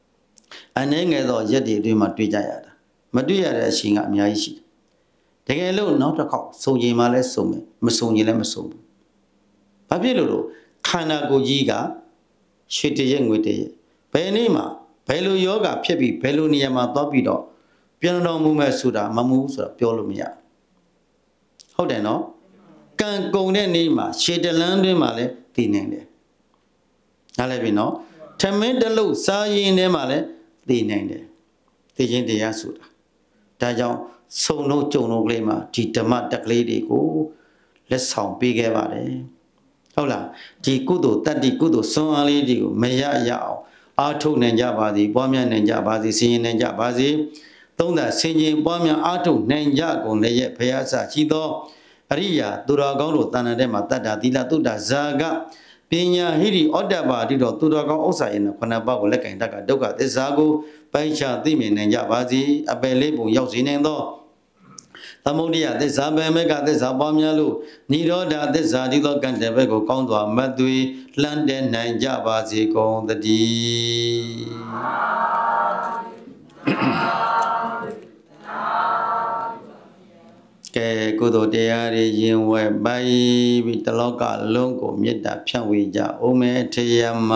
anh ấy nghe rồi rất thì màတွေ့ကြရတာမတွေ့ရတဲ့အချိန်ကအများကြီးရှိတယ်တကယ်လို့နောက်တစ်ခေါက်စုံရင်မှလည်းစုံမယ်မစုံရင်လည်းမစုံဘူးဘာဖြစ်လို့လဲခန္ဓာကိုယ်ကြီးကရွှေတရက်ငွေတရက်ဘယ်နေ့မှဘယ်လိုယောဂဖြစ်ပြီးဘယ်လိုနေရာမှာသွားပြီးတော့ပြန်တော်မူမဲ့ဆိုတာမမူဘူးဆိုတာပြောလို့မရဟုတ်တယ်နော်ကံကုန်တဲ့နေ့မှာရှေတလန်းတွင်းမှာလည်းတည်နေတယ်နားလည်ပြီနော်ထမင်းတလုံးစားရင်ထဲမှာလည်းတည်နိုင်တယ်သိချင်းတရားဆိုတာဒါကြောင့်စုံလုံးကြုံလုံးကလေးမှာဒီဓမ္မတက်ကလေးတွေကိုလက်ဆောင်ပေးခဲ့ပါတယ်ဟုတ်လားဒီကုသိုလ်တတ္တိကုသိုလ်စွမ်းအားလေးတွေကိုမရရအောင်အားထုတ်နိုင်ကြပါစေပွားများနိုင်ကြပါစေဆင်ရင်နိုင်ကြပါစေသုံးသဆင်ခြင်ပွားများအားထုတ်နိုင်ကြကုန်လည်းရဲ့ဘုရားဆရှိသောအရိယာသူတော်ကောင်းတို့တဏ္ဍာထဲမှာတတ္တာသီလသုဒ္ဓဇာကပညာဟိရိဩတ္တပါတိတော်သူတော်ကောင်းဥစ္စာရဲ့ခုနပါးကိုလက်ကင်တတ်ကဒုက္ခသစ္စာကိုပိုင်ချသိမြင်နိုင်ကြပါစေအပယ်လေးပုံရောက်စေနိုင်သောသမုဒိယသစ္စာဗေမေကသစ္စာပွားများလို့និရောဓသစ္စာဒီသောကံတဲ့ဘက်ကိုကောင်းစွာမတ်သွေလှမ်းတဲ့နိုင်ကြပါစေကုန်သတည်းကဲကုသိုလ်တရားတွေရင်ဝဲပိုက်ပြီးတလောကလုံးကိုမေတ္တာဖြန့်ဝေကြအိုမေထေယမ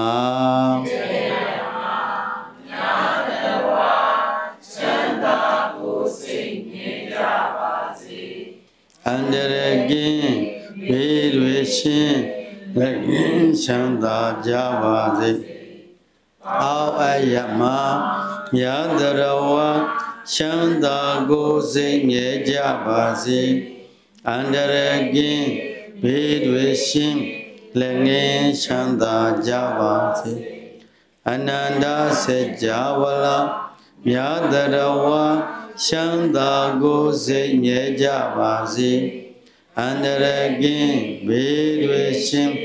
အန္တရကင်းဘေးတွေရှင်လက်ရင်းချမ်းသာကြပါစေအောက်အယမမြတ်တရဝချမ်းသာကိုစိတ်ငြိမ်ကြပါစေအန္တရကင်းဘေးတွေရှင်လက်ငင်းချမ်းသာကြပါစေအနန္တစေကြဝဠာမြတ်တရဝချမ်းသာကိုစိတ်ငြိမ်ကြပါစေအန္တရကင်းဘေးတွေရှင်လ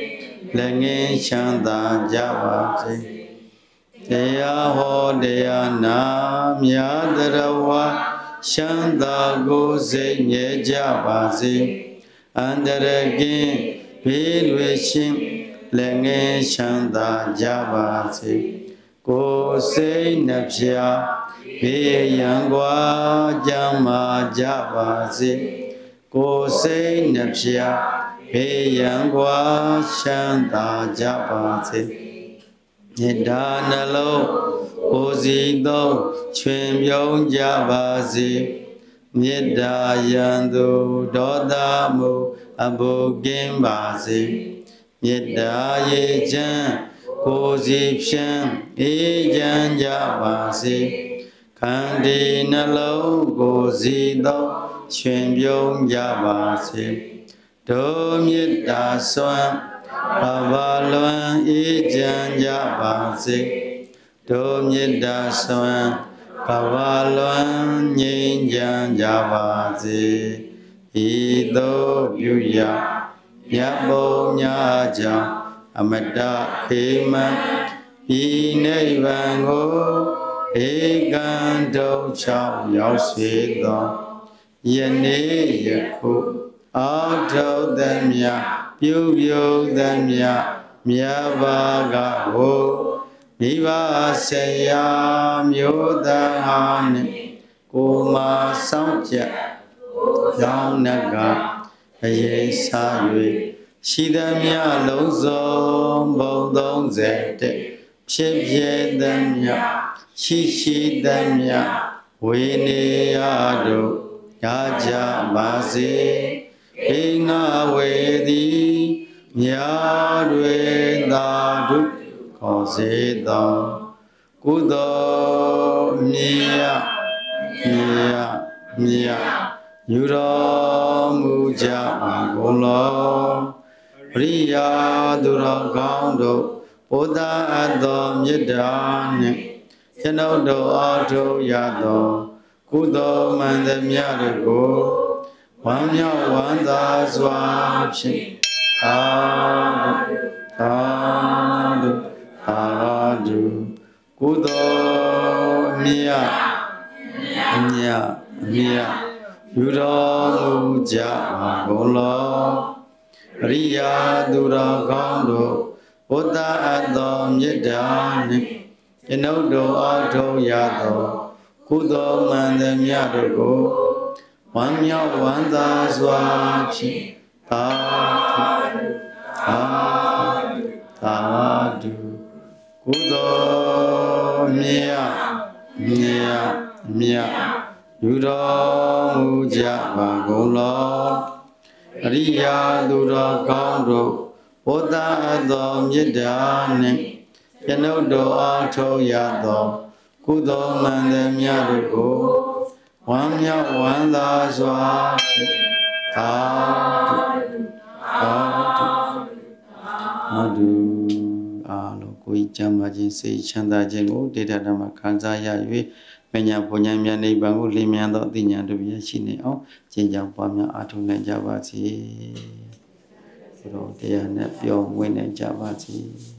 လက်ငင်းချမ်းသာကြပါစေတရားဟောတရားနာမြတ်တော်ဝါချမ်းသာကိုစိတ်မြဲကြပါစေအန္တရာယ်ကင်းဘေးတွေရှင်လက်ငင်းချမ်းသာကြပါစေကိုယ်စိတ်နှဖျားဘေးရန်ကွာကြမ်းမာကြပါစေကိုယ်စိတ်နှဖျားဘေးရန်ကွာချမ်းသာကြပါစေမေတ္တာနှလုံးကိုယ်စီသုံးချွင်ပြုံးကြပါစေမေတ္တာယံသူဒေါသမှုအဘုကင်းပါစေမေတ္တာရေချမ်းကိုယ်စီဖြန့်အေးချမ်းကြပါစေခန္တီနှလုံးကိုယ်စီသုံးချွင်ပြုံးကြပါစေဒုမေတ္တာစွမ်းဘာလွန်အေးချမ်းကြပါစေဒုမေတ္တာစွမ်းဘာလွန်ငြိမ်းချမ်းကြပါစေဤသို့ပြုရာမြတ်ဘုံညာကြောင့်အမတခေမံဤနိဗ္ဗာန်ကိုဧကံဒုက္ခရောက်စေသောယနေ့ယခုအာထုသမြပြုပြုသမြမြတ်ဘာကကိုမိဘဆရာမျိုးသားဟာနှင့်ကိုမဆောင်ကြရောင်းနှကအရေးစား၍ရှိသမျှလုံးစုံဘုံ30ဖြစ်ဖြစ်သမျှရှိသမျှဝေနေရတို့ရကြပါစေအိငါဝေသည်မြာတွေသာဓုခေါ်စေသောကုသိုလ်မြတ်ယူတော်မူကြပါကုန်လောပရိယာသူတော်ကောင်းတို့ဘုဒ္ဓအပ်သောမေတ္တာနှင့်ကျွန်ုပ်တို့အားထုတ်ရသောကုသိုလ်မှန်သမျှတို့ကိုဝမ်းမြောက်ဝမ်းသာစွာဖြင့်သာဓုကုသိုလ်မြတ်ယူတော်မူကြပါကုန်လောပရိယာသူတော်ကောင်းတို့ဘုဒ္ဓအပ်သောမေတ္တာနှင့်ကျွန်ုပ်တို့အားထုတ်ရသောကုသိုလ်မှန်သမျှတို့ကိုဝမ်းမြောက်ဝမ်းသာစွာဖြင့်သာဓုကုသိုလ်မြတ်ယူတော်မူကြပါကုန်လောအရိယာသူတော်ကောင်းတို့ဘုဒ္ဓအပ်သောမေတ္တာနှင့်ကျွန်ုပ်တို့အားထုတ်ရသောကုသိုလ်မှန်သမျှတို့ကိုဝမ်းမြောက်ဝမ်းသာစွာဖြင့်သာဓုအားလုံးကိုယ်ကြမ်းပါခြင်းစိတ်ချမ်းသာခြင်းကိုဒေတာဓမ္မခံစားရ၍မညာဘုံညာမြတ်နိဗ္ဗာန်ကိုလင်းမြန်သောအသိဉာဏ်တို့ပြည့်ရှိနေအောင်ကျင့်ကြံပွားများအားထုတ်နိုင်ကြပါစေဘုရားတရားနဲ့ပျော်မွေ့နိုင်ကြပါစေ